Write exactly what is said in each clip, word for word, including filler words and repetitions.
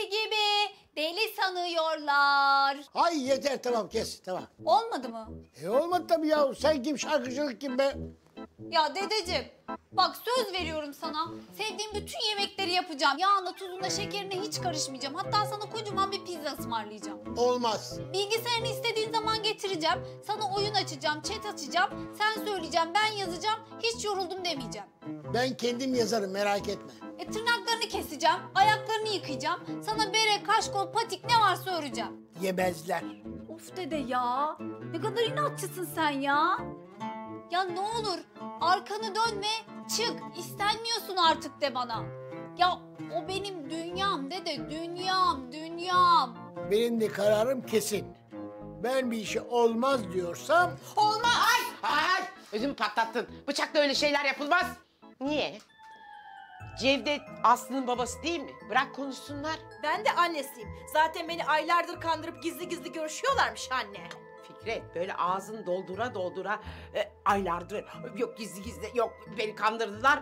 Deli gibi, deli sanıyorlar. Ay yeter, tamam kes, tamam. Olmadı mı? E olmadı tabii ya. Sen kim, şarkıcılık kim be? Ya dedeciğim, bak söz veriyorum sana. Sevdiğim bütün yemekleri yapacağım. Yağına, tuzuna, şekerine hiç karışmayacağım. Hatta sana kocaman bir pizza ısmarlayacağım. Olmaz. Bilgisayarını istediğin zaman getireceğim. Sana oyun açacağım, chat açacağım. Sen söyleyeceğim, ben yazacağım. Hiç yoruldum demeyeceğim. Ben kendim yazarım, merak etme. E, tırnaklarını keseceğim, ayaklarını yıkayacağım. Sana bere, kaşkol, patik ne varsa öreceğim. Yemezler. Of dede ya. Ne kadar inatçısın sen ya. Ya ne olur arkanı dönme, çık. İstenmiyorsun artık de bana. Ya o benim dünyam dede, dünyam, dünyam. Benim de kararım kesin. Ben bir işe olmaz diyorsam... Olmaz! Ay! Ay! Ödümü patlattın. Bıçakla öyle şeyler yapılmaz. Niye? Cevdet Aslı'nın babası değil mi? Bırak konuşsunlar. Ben de annesiyim. Zaten beni aylardır kandırıp gizli gizli görüşüyorlarmış anne. Fikret böyle ağzını doldura doldura e, aylardır yok gizli gizli yok beni kandırdılar.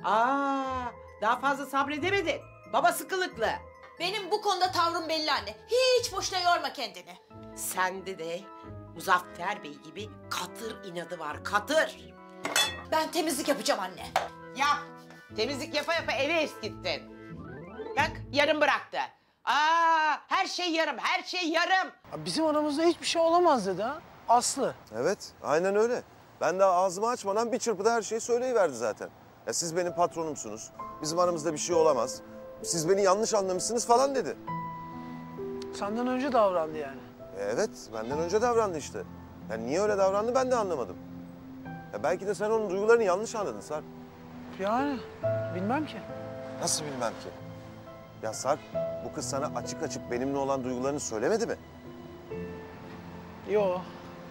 Aa, daha fazla sabredemedin. Baba sıkılıklı. Benim bu konuda tavrım belli anne. Hiç boşuna yorma kendini. Sende de Muzaffer Bey gibi katır inadı var, katır. Ben temizlik yapacağım anne. Yap. Temizlik yapa yapa eve eskittin. Bak yarım bıraktı. Aa, her şey yarım, her şey yarım. Bizim aramızda hiçbir şey olamaz dedi ha. Aslı. Evet, aynen öyle. Ben daha ağzımı açmadan bir çırpıda her şeyi söyleyiverdi zaten. Ya siz benim patronumsunuz. Bizim aramızda bir şey olamaz. Siz beni yanlış anlamışsınız falan dedi. Senden önce davrandı yani. E, evet, benden önce davrandı işte. Yani niye öyle davrandı ben de anlamadım. Ya belki de sen onun duygularını yanlış anladın Sarp. Yani bilmem ki. Nasıl bilmem ki? Ya Sarp, bu kız sana açık açık benimle olan duygularını söylemedi mi? Yo.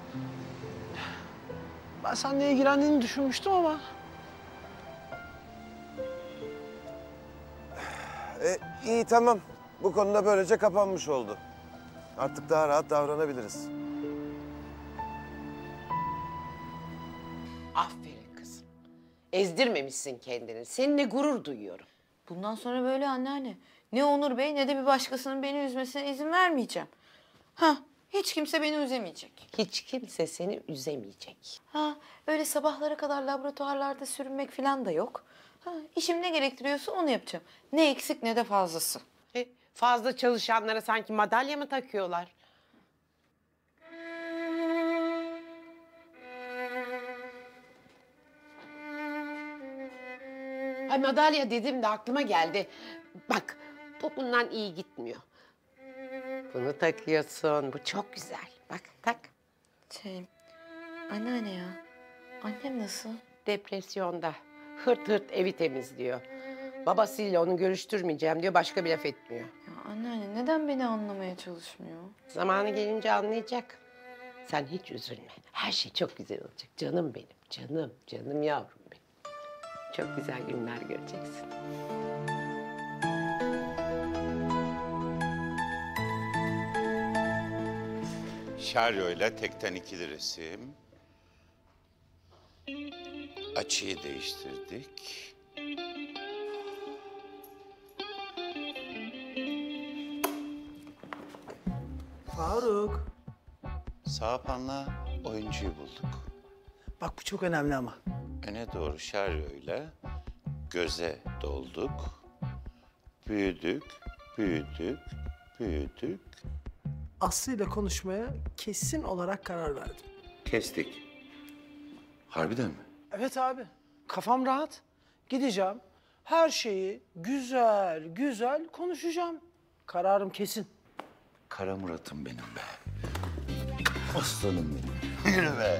Ben seninle ilgilendiğini düşünmüştüm ama. E, iyi tamam. Bu konuda böylece kapanmış oldu. Artık daha rahat davranabiliriz. Aferin kızım. Ezdirmemişsin kendini. Seninle gurur duyuyorum. Bundan sonra böyle anneanne. Ne Onur Bey ne de bir başkasının beni üzmesine izin vermeyeceğim. Ha, hiç kimse beni üzemeyecek. Hiç kimse seni üzemeyecek. Ha, öyle sabahlara kadar laboratuvarlarda sürünmek falan da yok. Ha, işim ne gerektiriyorsa onu yapacağım. Ne eksik ne de fazlası. E, fazla çalışanlara sanki madalya mı takıyorlar? Ay madalya dedim de aklıma geldi. Bak bu bundan iyi gitmiyor. Bunu takıyorsun. Bu çok güzel. Bak tak. Şey, anneanne ya. Annem nasıl? Depresyonda. Hırt hırt evi temizliyor. Babasıyla onu görüştürmeyeceğim diyor. Başka bir laf etmiyor. Ya anneanne neden beni anlamaya çalışmıyor? Zamanı gelince anlayacak. Sen hiç üzülme. Her şey çok güzel olacak. Canım benim. Canım, canım yavrum benim. Çok güzel günler göreceksin. Şaryoyla tekten ikili resim. Açıyı değiştirdik. Faruk. Sağpan'la oyuncuyu bulduk. Bak bu çok önemli ama. Öne doğru şaryoyla göze dolduk. Büyüdük, büyüdük, büyüdük. Aslı ile konuşmaya kesin olarak karar verdim. Kestik. Harbiden mi? Evet abi. Kafam rahat. Gideceğim. Her şeyi güzel güzel konuşacağım. Kararım kesin. Kara Murat'ım benim be. Aslanım benim. Yürü be.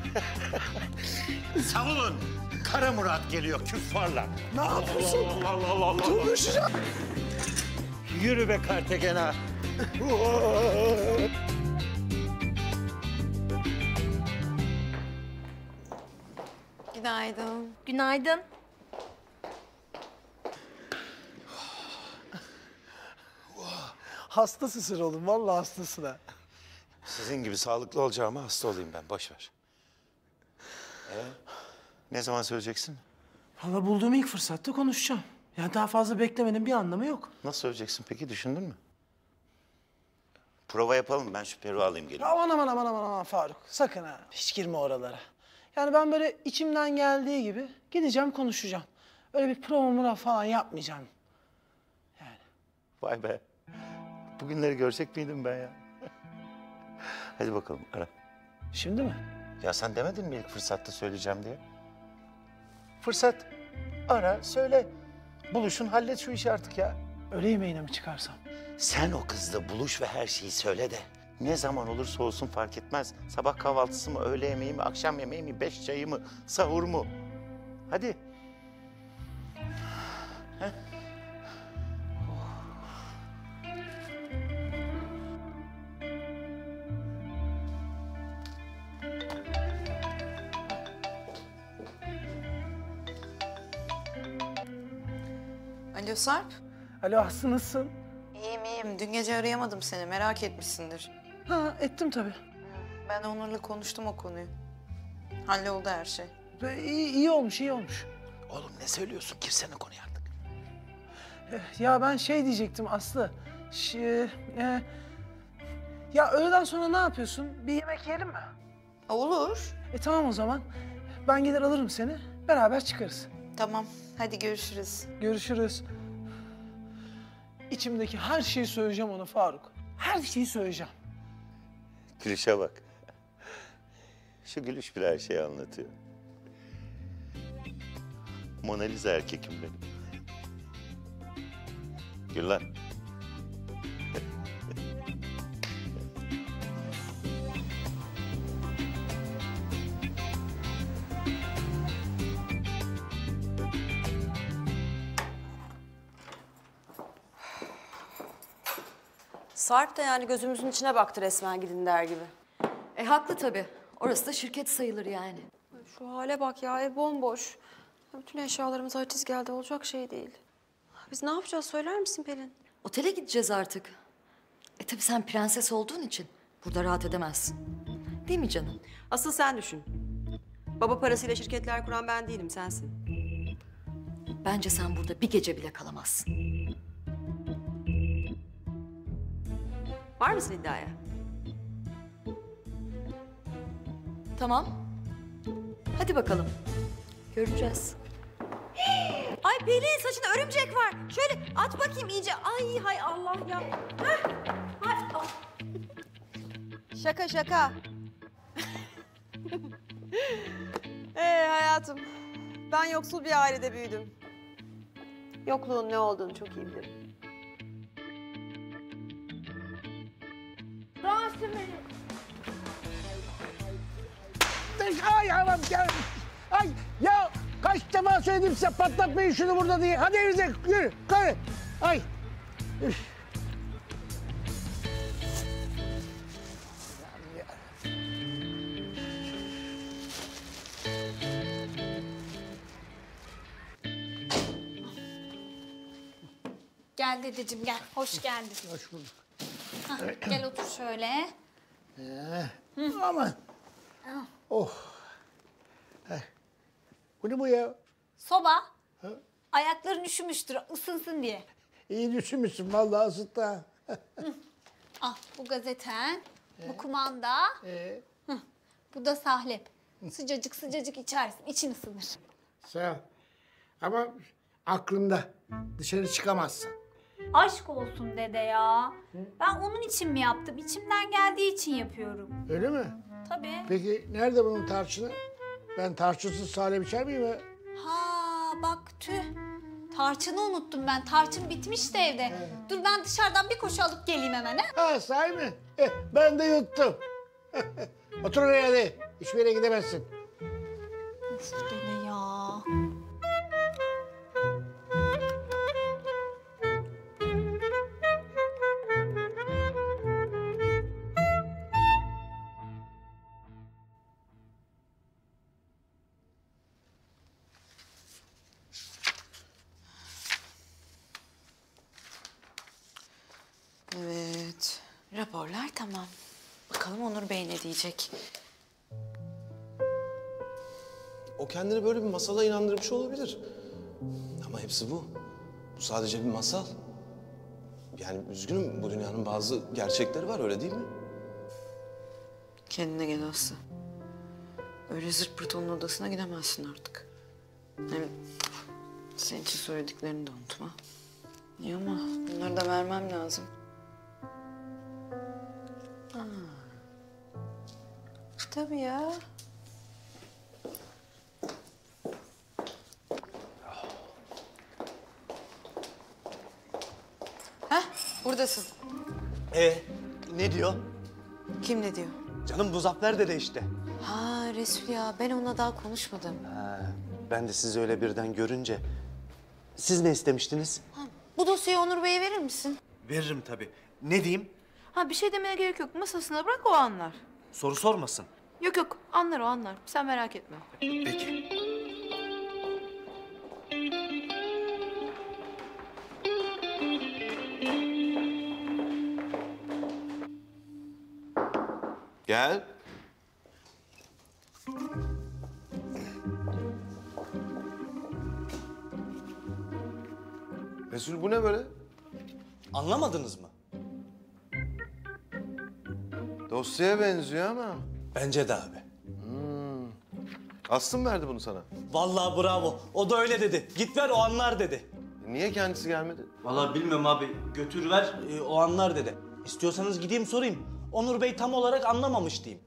Savunun. Kara Murat geliyor küffarlar. Ne yapıyorsun? Allah Allah Allah Allah. Konuşacağım. Yürü be Kartekena. Günaydın. Günaydın. Hastasısın oğlum. Vallahi hastasın ha. Sizin gibi sağlıklı olacağıma hasta olayım ben. Boş ver. Ee, ne zaman söyleyeceksin? Valla bulduğum ilk fırsatta konuşacağım. Yani daha fazla beklemenin bir anlamı yok. Nasıl söyleyeceksin peki, düşündün mü? Prova yapalım, ben şu peruğu alayım geleyim. Aman aman aman aman aman Faruk. Sakın ha. Hiç girme oralara. Yani ben böyle içimden geldiği gibi gideceğim konuşacağım. Öyle bir prova falan yapmayacağım. Vay be. Bugünleri görecek miydim ben ya? Hadi bakalım, ara. Şimdi mi? Ya sen demedin mi ilk fırsatta söyleyeceğim diye? Fırsat. Ara, söyle. Buluşun, hallet şu işi artık ya. Öğle yemeğine mi çıkarsam? Sen o kızla buluş ve her şeyi söyle de. Ne zaman olursa olsun fark etmez. Sabah kahvaltısı mı, öğle yemeği mi, akşam yemeği mi, beş çayı mı, sahur mu? Hadi. Heh. Alo Sarp. Alo Aslı, nasılsın? İyiyim iyiyim. Dün gece arayamadım seni. Merak etmişsindir. Ha, ettim tabii. Ben Onur'la konuştum o konuyu. Halloldu her şey. Ve iyi, iyi olmuş, iyi olmuş. Oğlum ne söylüyorsun? Girsene konuya artık. Eh, Ya ben şey diyecektim Aslı. Şey, e, ya öğleden sonra ne yapıyorsun? Bir yemek yiyelim mi? Olur. E tamam o zaman. Ben gelir alırım seni. Beraber çıkarız. Tamam. Hadi görüşürüz. Görüşürüz. İçimdeki her şeyi söyleyeceğim ona Faruk. Her şeyi söyleyeceğim. Gülüşe bak. Şu gülüş bile her şeyi anlatıyor. Mona Lisa erkekim benim. Gül lan. Sarp da yani gözümüzün içine baktı resmen gidin der gibi. E haklı tabii. Orası da şirket sayılır yani. Şu hale bak ya, ev bomboş. Bütün eşyalarımız haciz geldi, olacak şey değil. Biz ne yapacağız söyler misin Pelin? Otele gideceğiz artık. E tabii sen prenses olduğun için burada rahat edemezsin. Değil mi canım? Asıl sen düşün. Baba parasıyla şirketler kuran ben değilim, sensin. Bence sen burada bir gece bile kalamazsın. Var mısın iddiaya? Tamam. Hadi bakalım. Göreceğiz. Ay Pelin, saçında örümcek var. Şöyle at bakayım iyice. Ay hay Allah ya. Heh. Hay, ah. Şaka şaka. Ee hayatım, ben yoksul bir ailede büyüdüm. Yokluğun ne olduğunu çok iyi bilirim. Ay aman gel. Ay ya kaç defa söyledim size patlatmayın şunu burada diye. Hadi evinize yürü. Hadi. Ay. Üf. Gel dedeciğim gel. Hoş geldin. Hoş bulduk. Hah, gel otur şöyle. Ee, aman. Oh. Heh. Bu ne bu ya? Soba. Ha? Ayakların üşümüştür ısınsın diye. İyi düşünmüşsün vallahi ısıttı ha. Ah bu gazeten, bu kumanda, Ee, hıh, bu da sahlep. Sıcacık sıcacık içersin, için ısınır. sağ ol. Ama aklımda dışarı çıkamazsın. Aşk olsun dede ya. Ben onun için mi yaptım? İçimden geldiği için yapıyorum. Öyle mi? Tabii. Peki nerede bunun tarçını? Ben tarçınsız salep içer miyim ya? Ha bak tüh. Tarçını unuttum ben. Tarçın bitmiş de evde. Dur ben dışarıdan bir koşu alıp geleyim hemen ha. Ha sahi mi? Eh, ben de yuttum. Otur oraya hadi. Hiçbir yere gidemezsin. Of dede ya. Evet. Raporlar tamam. Bakalım Onur Bey ne diyecek? O kendini böyle bir masala inandırmış olabilir. Ama hepsi bu. Bu sadece bir masal. Yani üzgünüm, bu dünyanın bazı gerçekleri var, öyle değil mi? Kendine gel Aslı. Öyle zırt pırt onun odasına gidemezsin artık. Hem senin için söylediklerini de unutma. İyi ama bunları da vermem lazım. Ha. Tabii ya. Heh, buradasın. Ee, ne diyor? Kim ne diyor? Canım Muzaffer dede işte. Ha Resul ya, ben onunla daha konuşmadım. Ha, ben de sizi öyle birden görünce... Siz ne istemiştiniz? Ha, bu dosyayı Onur Bey'e verir misin? Veririm tabii. Ne diyeyim? Ha bir şey demeye gerek yok. Masasına bırak, o anlar. Soru sormasın. Yok yok, anlar o anlar. Sen merak etme. Peki. Gel. Resul, bu ne böyle? Anlamadınız mı? Dosyaya benziyor ama. Bence de abi. Aslı mı verdi bunu sana? Vallahi bravo. O da öyle dedi. Git ver, o anlar dedi. E, niye kendisi gelmedi? Vallahi bilmiyorum abi. Götür ver, e, o anlar dedi. İstiyorsanız gideyim sorayım. Onur Bey tam olarak anlamamış diyeyim.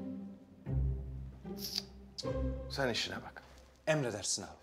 Sen işine bak. Emredersin abi.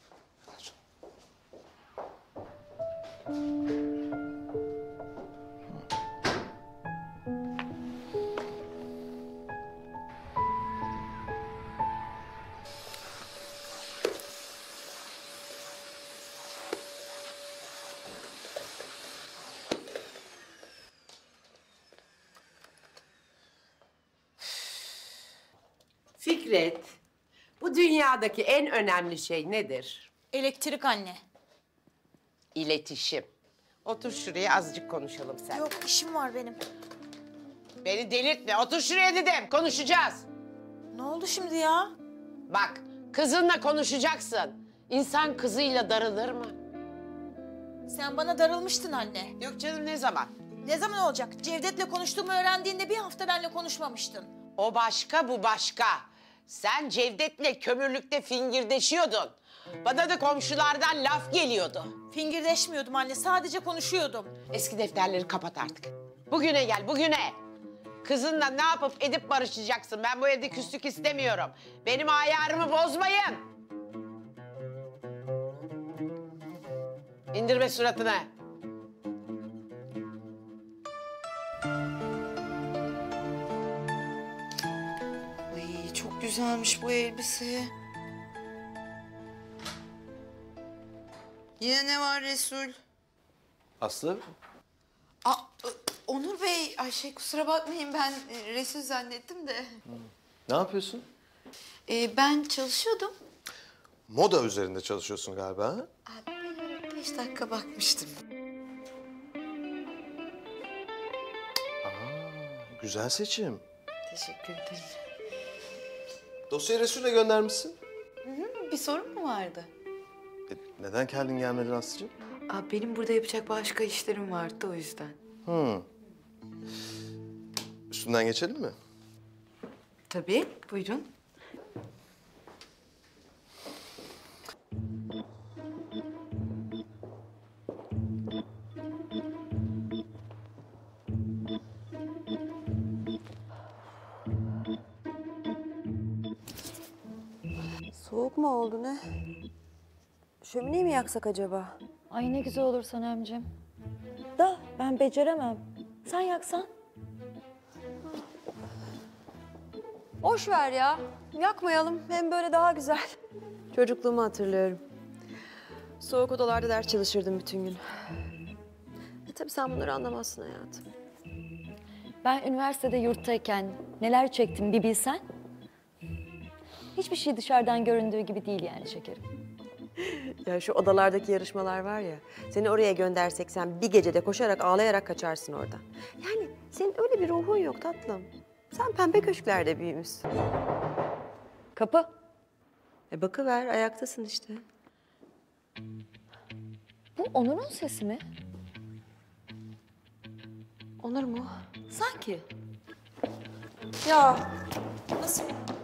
Fikret, bu dünyadaki en önemli şey nedir? Elektrik anne. İletişim. Otur şuraya, azıcık konuşalım sen. Yok, işim var benim. Beni delirtme, otur şuraya dedim, konuşacağız. Ne oldu şimdi ya? Bak, kızınla konuşacaksın. İnsan kızıyla darılır mı? Sen bana darılmıştın anne. Yok canım, ne zaman? Ne zaman olacak? Cevdet'le konuştuğumu öğrendiğinde bir hafta benimle konuşmamıştın. O başka, bu başka. Sen Cevdet'le kömürlükte fingirdeşiyordun. Bana da komşulardan laf geliyordu. Fingirdeşmiyordum anne, sadece konuşuyordum. Eski defterleri kapat artık. Bugüne gel, bugüne. Kızınla ne yapıp edip barışacaksın? Ben bu evde küslük istemiyorum. Benim ayarımı bozmayın. İndirme suratını. Ay çok güzelmiş bu elbise. Yine ne var Resul? Aslı? Aa, Onur Bey, ay şey kusura bakmayın, ben e, Resul zannettim de. Ne yapıyorsun? Ee, ben çalışıyordum. Moda üzerinde çalışıyorsun galiba, ha? Aa, ben öyle beş dakika bakmıştım. Aa, güzel seçim. Teşekkür ederim. Dosyayı Resul'e göndermişsin. Hı hı, bir sorun mu vardı? E, neden kendin gelmedin Aslı'cığım? Aa, benim burada yapacak başka işlerim vardı o yüzden. Hı. Üstünden geçelim mi? Tabii, buyurun. Soğuk mu oldu ne? Şömineyi mi yaksak acaba? Ay ne güzel olur Sanemciğim. Da ben beceremem. Sen yaksan. Boş ver ya. Yakmayalım. Hem böyle daha güzel. Çocukluğumu hatırlıyorum. Soğuk odalarda ders çalışırdım bütün gün. E tabii sen bunları anlamazsın hayatım. Ben üniversitede yurttayken neler çektim bir bilsen. Hiçbir şey dışarıdan göründüğü gibi değil yani şekerim. Ya şu odalardaki yarışmalar var ya, seni oraya göndersek sen bir gecede koşarak ağlayarak kaçarsın oradan. Yani senin öyle bir ruhun yok tatlım. Sen pembe köşklerde büyümüşsün. Kapı. E bakıver, ayaktasın işte. Bu Onur'un sesi mi? Onur mu? Sanki. Ya nasıl?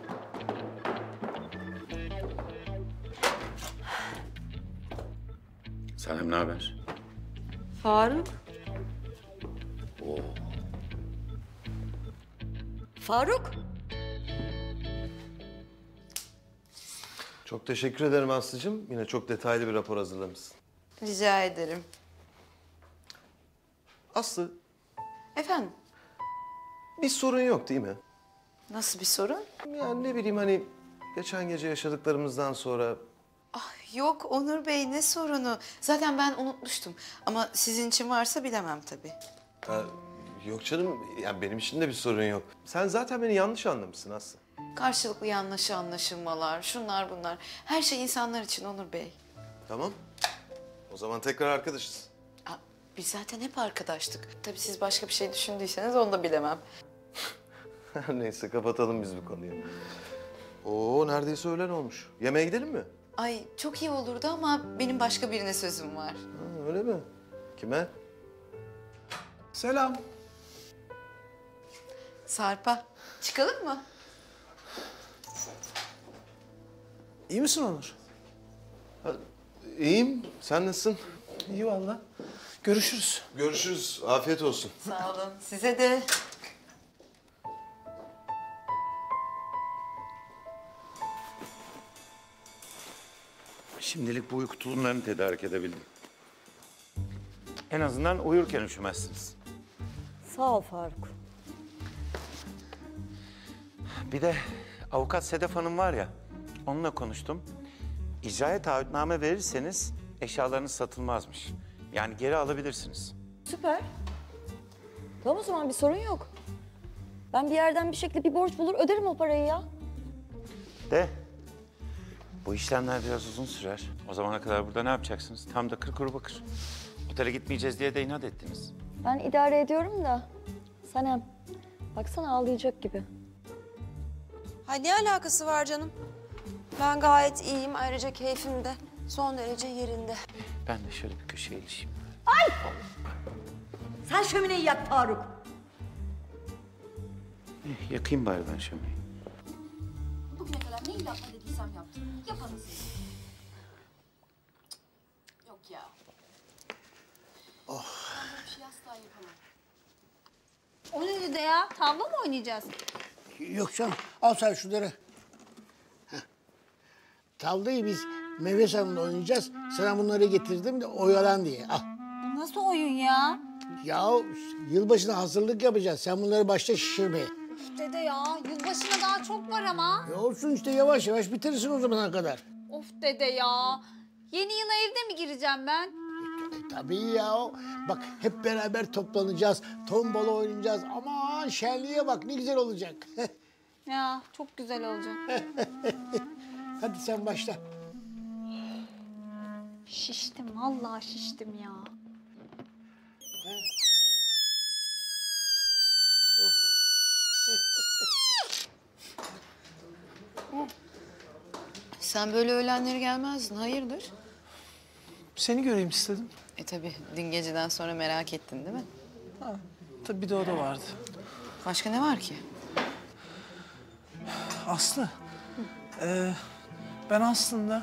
Sanem ne haber? Faruk. Oo. Faruk. Çok teşekkür ederim Aslı'cığım. Yine çok detaylı bir rapor hazırlamışsın. Rica ederim. Aslı, Efendim, bir sorun yok değil mi? nasıl bir sorun? Yani ne bileyim hani geçen gece yaşadıklarımızdan sonra... Ah, yok Onur Bey, ne sorunu? Zaten ben unutmuştum. Ama sizin için varsa bilemem tabii. Ha, yok canım, yani benim için de bir sorun yok. Sen zaten beni yanlış anlamışsın Aslı. Karşılıklı yanlış anlaşılmalar, şunlar bunlar. Her şey insanlar için Onur Bey. Tamam. O zaman tekrar arkadaşız. Aa, biz zaten hep arkadaştık. Tabii siz başka bir şey düşündüyseniz onu da bilemem. Neyse kapatalım biz bu konuyu. Oo neredeyse öğlen olmuş. Yemeğe gidelim mi? Ay çok iyi olurdu ama benim başka birine sözüm var. Ha, öyle mi? Kime? Selam. Sarp'a. Çıkalım mı? İyi misin Onur? İyiyim. Sen nasılsın? İyi vallahi. Görüşürüz. Görüşürüz. Afiyet olsun. Sağ olun. Size de. Şimdilik bu uyku tulumlarını tedarik edebildim. En azından uyurken üşümezsiniz. Sağ ol Faruk. Bir de avukat Sedef Hanım var ya, onunla konuştum. İcraya taahhütname verirseniz eşyalarınız satılmazmış. Yani geri alabilirsiniz. Süper. Tamam o zaman bir sorun yok. Ben bir yerden bir şekilde bir borç bulur öderim o parayı ya. De bu işlemler biraz uzun sürer. O zamana kadar burada ne yapacaksınız? Tam da kır kuru bakır. Otele gitmeyeceğiz diye de inat ettiniz. Ben idare ediyorum da. Sanem, baksana ağlayacak gibi. Ha ne alakası var canım? Ben gayet iyiyim. Ayrıca keyfim de son derece yerinde. Ben de şöyle bir köşeye ilişeyim. Sen şömineyi yak Faruk. Eh, yakayım bari ben şömineyi. Bugüne kadar neyi yapma dediysem yaptım. Yapanız. Yok ya. Oh. Ben bir şey asla yapamam. O ne dedi ya? Tavla mı oynayacağız? Yok canım. Al sen şunları. Heh. Tavlayı biz Meyve Hanım'la oynayacağız. Sana bunları getirdim de oyalan diye. Al. Bu nasıl oyun ya? Ya yılbaşına hazırlık yapacağız. Sen bunları başta şişirmeye. Üf dede ya, yılbaşına daha çok var ama. E olsun işte yavaş yavaş bitirirsin o zamana kadar. Of dede ya. Yeni yıla evde mi gireceğim ben? E, tabii ya. Bak hep beraber toplanacağız. Tombala oynayacağız. Aman şenliğe bak ne güzel olacak. Ya çok güzel olacak. Hadi sen başla. Şiştim, vallahi şiştim ya. Sen böyle öğlenleri gelmezdin. Hayırdır? Seni göreyim istedim. E tabii dün geceden sonra merak ettin değil mi? Ha, tabii bir de o da vardı. Başka ne var ki? Aslı, ee, ben aslında...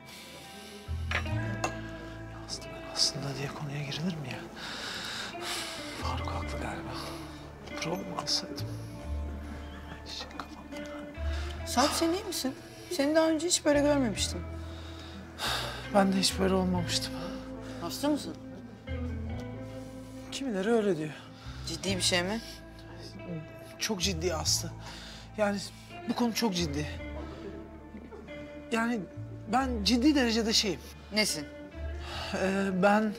Ya Aslı ben aslında diye konuya girilir mi ya? Faruk haklı galiba. Prova mı alsaydım? Ay şey kafam ya. Sarp sen iyi misin? Seni daha önce hiç böyle görmemiştim. Ben de hiç böyle olmamıştım. Hasta mısın? Kimileri öyle diyor. Ciddi bir şey mi? Çok ciddi Aslı. Yani bu konu çok ciddi. Yani ben ciddi derecede şeyim. Nesin? Ee, ben...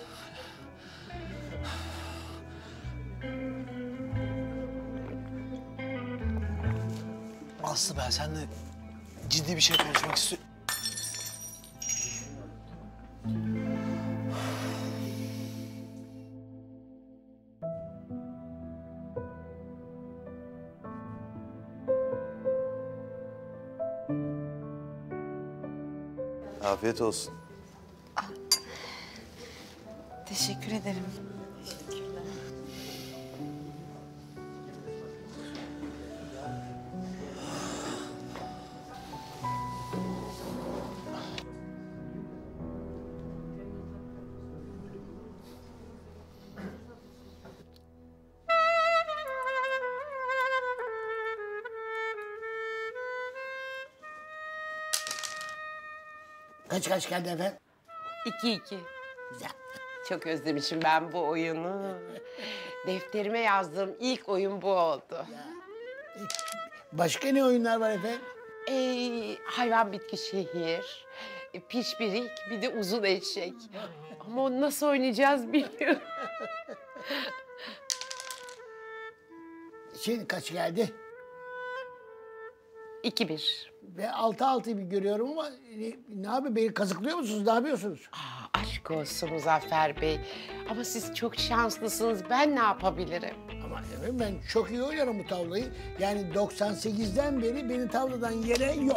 Aslı ben seninle ciddi bir şey konuşmak istiyorum. Afiyet olsun. Teşekkür ederim. Kaç kaç geldi efendim? İki iki. Güzel. Çok özlemişim ben bu oyunu. Defterime yazdığım ilk oyun bu oldu. Başka ne oyunlar var efendim? Ee, hayvan bitki şehir, e, pişpirik, bir de uzun eşek. Ama onu nasıl oynayacağız bilmiyorum. Şimdi kaç geldi? İki bir. Ve altı altı bir görüyorum ama ne, ne yapıyor? Beni kazıklıyor musunuz? Ne yapıyorsunuz? Aa, aşk olsun Muzaffer Bey. Ama siz çok şanslısınız. Ben ne yapabilirim? Ama efendim ben çok iyi oynarım bu tavlayı. Yani doksan sekizden beri beni tavladan yere yok.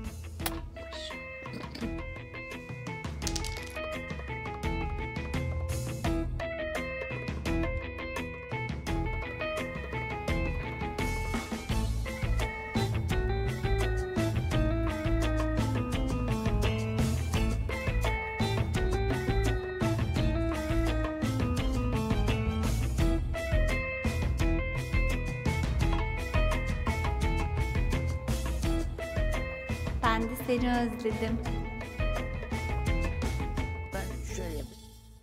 Ben de seni özledim. Ben şöyle yapayım.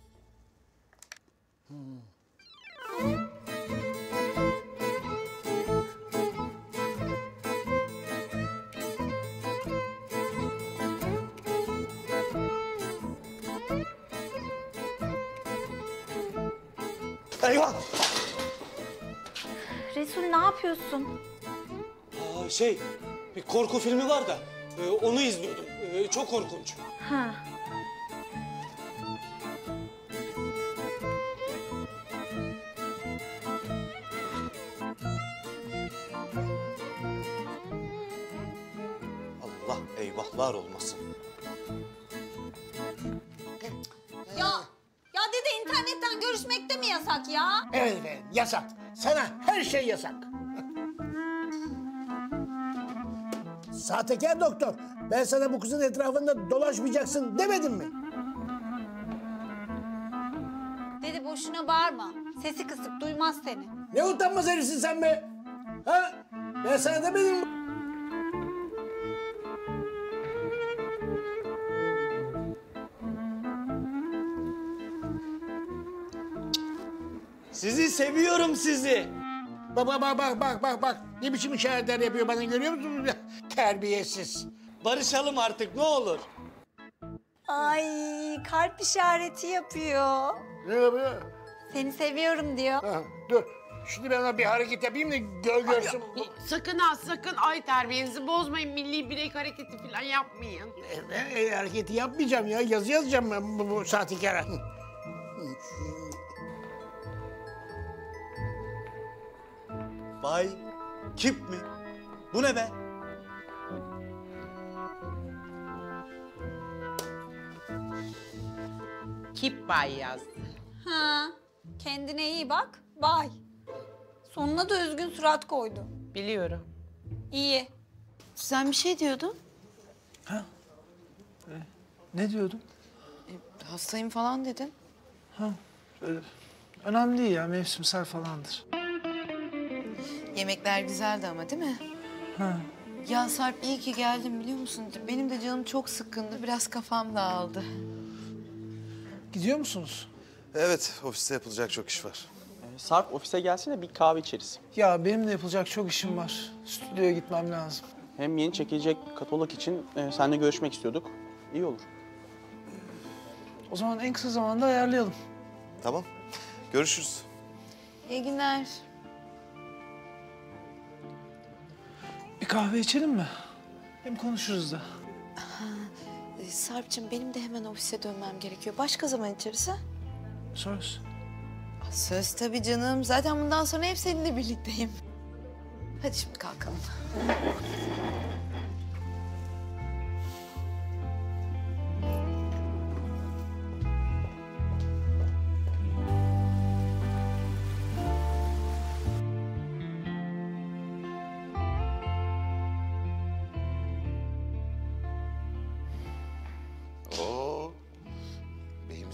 Eyvah! Resul ne yapıyorsun? Aa, şey, bir korku filmi var da e, onu izliyordum. E, çok korkunç. Ha. Allah eyvahlar olmasın. Ya, ya dede internetten görüşmek de mi yasak ya? Evet efendim yasak. Sana her şey yasak. Sahtekar doktor. Ben sana bu kızın etrafında dolaşmayacaksın demedim mi? Dede boşuna bağırma. Sesi kısık duymaz seni. Ne utanmaz herifsin sen be? Ha? Ben sana demedim mi? Sizi seviyorum sizi. Bak bak bak bak bak bak bak. Ne biçim işaretler yapıyor bana görüyor musunuz? Terbiyesiz. Barışalım artık ne olur. Ay kalp işareti yapıyor. Ne yapıyor? Seni seviyorum diyor. Ha, dur. Şimdi ben ona bir hareket yapayım da gör görsün. Sakın ha sakın. Ay terbiyenizi bozmayın. Milli bilek hareketi falan yapmayın. E, ben el hareketi yapmayacağım ya. Yazı yazacağım ben bu, bu sahtekara. Bay Kip mi? Bu ne be? Kip Bay yazdı. Ha, kendine iyi bak. Bay. Sonuna da üzgün surat koydu. Biliyorum. İyi. Sen bir şey diyordun. Ne diyordum? E, hastayım falan dedin. Ee, önemli değil ya, mevsimsel falandır. Yemekler güzeldi ama değil mi? Ha. Ya Sarp iyi ki geldin biliyor musun? Benim de canım çok sıkkındı. Biraz kafam dağıldı. Gidiyor musunuz? Evet, ofiste yapılacak çok iş var. Sarp ofise gelsene bir kahve içeriz. Ya benim de yapılacak çok işim var. Stüdyoya gitmem lazım. Hem yeni çekilecek katalog için e, seninle görüşmek istiyorduk. İyi olur. O zaman en kısa zamanda ayarlayalım. Tamam, görüşürüz. İyi günler. Bir kahve içelim mi? Hem konuşuruz da. Ee, Sarp'cığım benim de hemen ofise dönmem gerekiyor. Başka zaman içeriz ha? Söz. Söz tabii canım. Zaten bundan sonra hep seninle birlikteyim. Hadi şimdi kalkalım.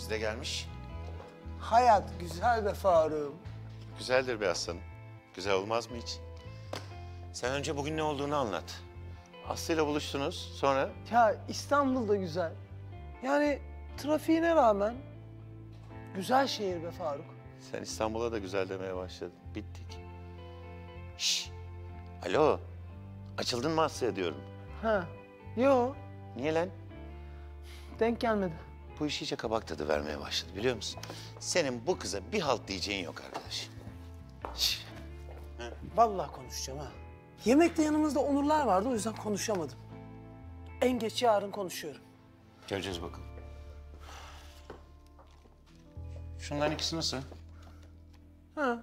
Biz de gelmiş. Hayat güzel be Faruk'um. Güzeldir be aslanım. Güzel olmaz mı hiç? Sen önce bugün ne olduğunu anlat. Aslı'yla buluştunuz, sonra? Ya İstanbul da güzel. Yani trafiğine rağmen güzel şehir be Faruk. Sen İstanbul'a da güzel demeye başladın. Bittik. Şşş! Alo! Açıldın mı Aslı'ya diyorum. Ha, yo, Niye lan? denk gelmedi. Bu iş iyice kabak tadı vermeye başladı biliyor musun? Senin bu kıza bir halt diyeceğin yok arkadaş. Şşş! Vallahi konuşacağım ha. Yemekte yanımızda Onurlar vardı, o yüzden konuşamadım. En geç yarın konuşuyorum. Göreceğiz bakalım. Şunların ikisi nasıl? Ha.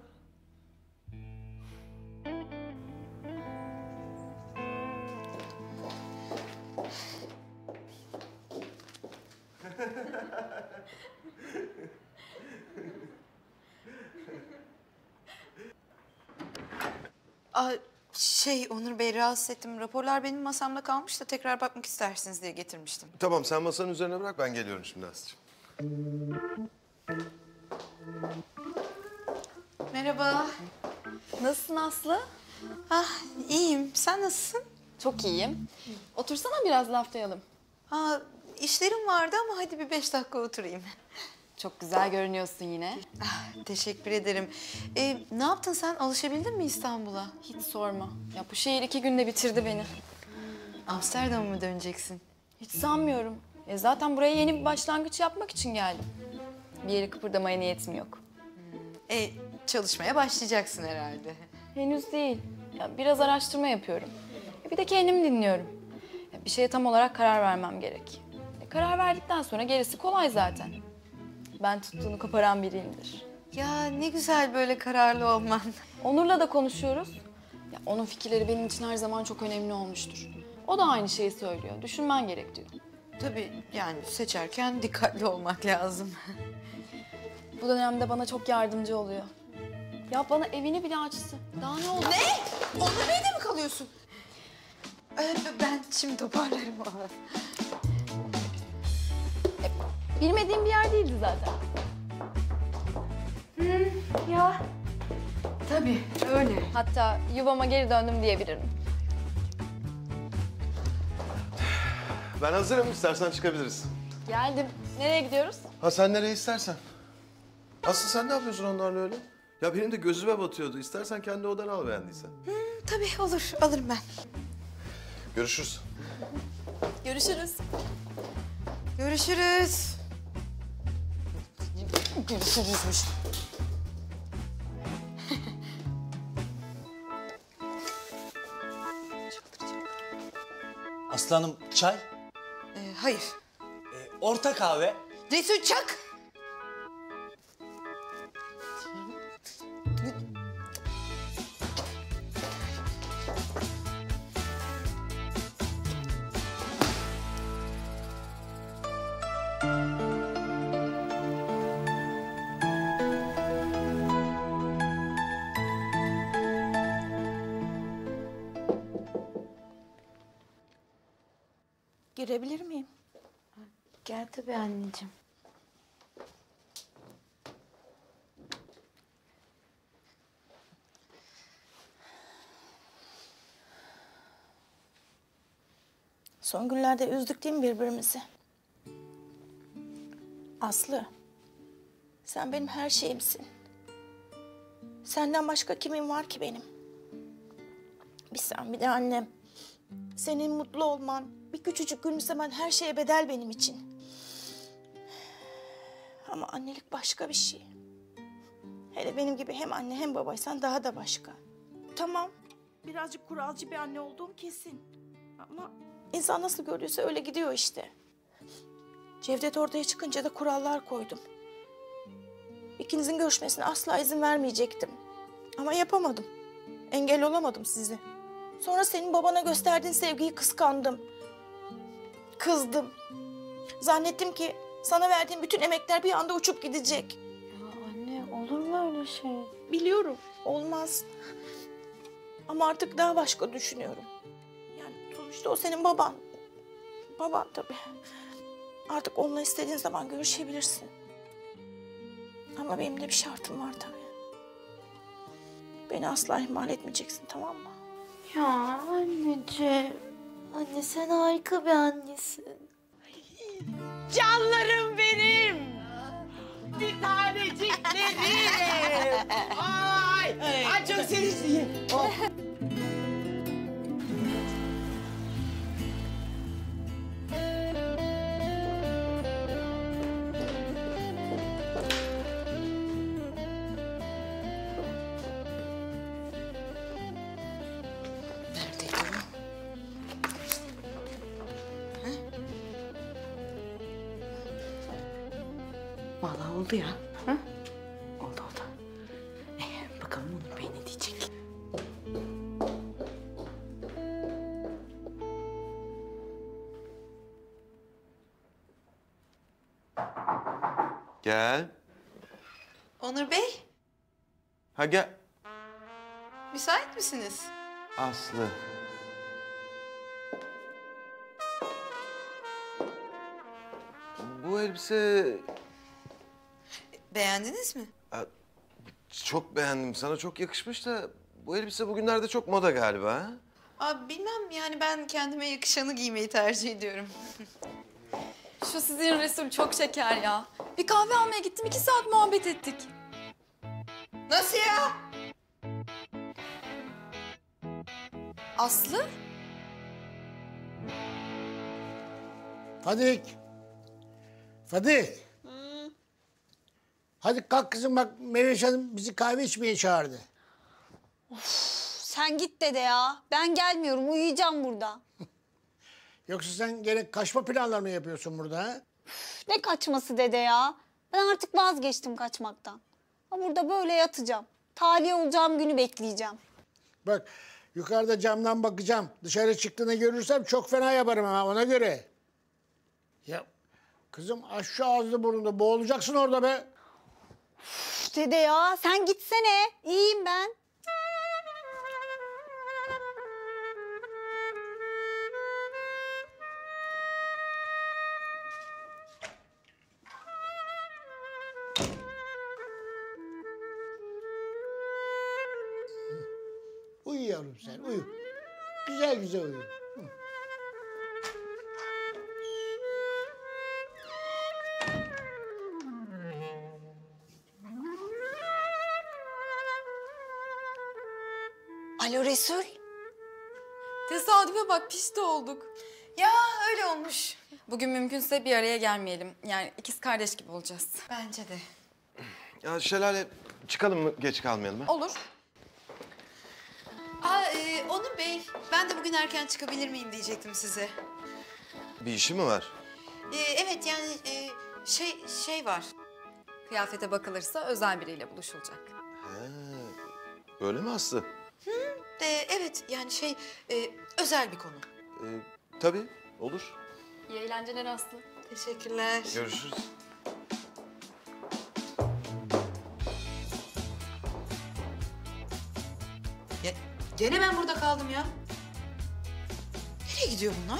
Aa, şey Onur Bey rahatsız ettim. Raporlar benim masamda kalmış da tekrar bakmak istersiniz diye getirmiştim. Tamam sen masanın üzerine bırak ben geliyorum şimdi Aslı'cığım. Merhaba. Nasılsın Aslı? Ah iyiyim. Sen nasılsın? Çok iyiyim. Otursana biraz laflayalım. Aa, işlerim vardı ama hadi bir beş dakika oturayım. Çok güzel görünüyorsun yine. Ah, teşekkür ederim. Ee, ne yaptın sen? Alışabildin mi İstanbul'a? Hiç sorma. Ya bu şehir iki günde bitirdi beni. Amsterdam'a mı döneceksin? Hiç sanmıyorum. E zaten buraya yeni bir başlangıç yapmak için geldim. Bir yere kıpırdamaya niyetim yok. E, çalışmaya başlayacaksın herhalde. Henüz değil. Ya biraz araştırma yapıyorum. E bir de kendimi dinliyorum. Ya bir şeye tam olarak karar vermem gerek. E karar verdikten sonra gerisi kolay zaten. Ben tuttuğunu koparan biriyimdir. Ya ne güzel böyle kararlı olman. Onur'la da konuşuyoruz. Ya onun fikirleri benim için her zaman çok önemli olmuştur. O da aynı şeyi söylüyor. Düşünmen gerek diyor. Tabii yani seçerken dikkatli olmak lazım. Bu dönemde bana çok yardımcı oluyor. Ya bana evini bile açtı. Daha ne oldu? Ne? Onur Bey'de mi kalıyorsun? Ee, ben şimdi toparlarım onu. Bilmediğim bir yer değildi zaten. Ya. Tabii öyle. Hatta yuvama geri döndüm diyebilirim. Ben hazırım istersen çıkabiliriz. Geldim. Nereye gidiyoruz? Ha sen nereye istersen. Aslı sen ne yapıyorsun onlarla öyle? Ya benim de gözüme batıyordu. İstersen kendi odanı al beğendiysen. Hmm, tabii olur, alırım ben. Görüşürüz. Görüşürüz. Görüşürüz. Görüşürüzmüş. Aslanım çay, Ee, hayır. e, orta kahve. Resul çak. Girebilir miyim? Gel tabii anneciğim. Son günlerde üzdük değil mi birbirimizi? Aslı, sen benim her şeyimsin. Senden başka kimim var ki benim? Bir sen bir de annem. Senin mutlu olman, bir küçücük gülümsemen her şeye bedel benim için. Ama annelik başka bir şey. Hele benim gibi hem anne hem babaysan daha da başka. Tamam, birazcık kuralcı bir anne olduğum kesin. Ama insan nasıl gördüyse öyle gidiyor işte. Cevdet ortaya çıkınca da kurallar koydum. İkinizin görüşmesine asla izin vermeyecektim. Ama yapamadım. Engel olamadım size. Sonra senin babana gösterdiğin sevgiyi kıskandım. Kızdım. Zannettim ki sana verdiğim bütün emekler bir anda uçup gidecek. Ya anne olur mu öyle şey? Biliyorum, olmaz. Ama artık daha başka düşünüyorum. Yani sonuçta o senin baban. Baban tabii. Artık onunla istediğin zaman görüşebilirsin. Ama benim de bir şartım var tabii. Beni asla ihmal etmeyeceksin, tamam mı? Ya anneciğim. Anne sen harika bir annesin. Canlarım benim. Bir taneciklerim. Ay, ay çok sevinçliyim. Oh. Neredeydi o? Ha? Vallahi oldu ya. Ha? Oldu oldu. Ee, bakalım Onur Bey ne diyecek? Gel. Onur Bey, Ha gel. müsait misiniz? Aslı. Bu elbise Beğendiniz mi? çok beğendim. Sana çok yakışmış da bu elbise bugünlerde çok moda galiba. Ha? Abi bilmem yani ben kendime yakışanı giymeyi tercih ediyorum. Şu sizin Resul çok şeker ya. Bir kahve almaya gittim, iki saat muhabbet ettik. Nasıl ya? Aslı? Fadik. Fadik. Hadi kalk kızım, bak Meveş Hanım bizi kahve içmeye çağırdı. Sen git dede ya. Ben gelmiyorum. Uyuyacağım burada. Yoksa sen gene kaçma planlar mı yapıyorsun burada ha? Ne kaçması dede ya? Ben artık vazgeçtim kaçmaktan. Ha burada böyle yatacağım. Tahliye olacağım günü bekleyeceğim. Bak yukarıda camdan bakacağım. Dışarı çıktığını görürsem çok fena yaparım ha, ona göre. Ya kızım aç şu ağzını burnunu, boğulacaksın orada be. Üf, dede ya sen gitsene. İyiyim ben. Uyu yavrum sen, uyu. Güzel güzel uyu. Hı. Alo Resul. Tesadüfe bak, pişti olduk. Ya öyle olmuş. Bugün mümkünse bir araya gelmeyelim. Yani ikiz kardeş gibi olacağız. Bence de. Ya Şelale çıkalım mı, geç kalmayalım ha? Olur. Aa, e, Onur Bey, ben de bugün erken çıkabilir miyim diyecektim size. Bir işi mi var? Ee, evet yani e, şey şey var. Kıyafete bakılırsa özel biriyle buluşulacak. He, öyle mi Aslı? Hı, e, evet yani şey e, özel bir konu. Ee, tabii olur. İyi eğlenceler Aslı. Teşekkürler. Görüşürüz. Ya, gene ben burada kaldım ya. Nereye gidiyor bunlar?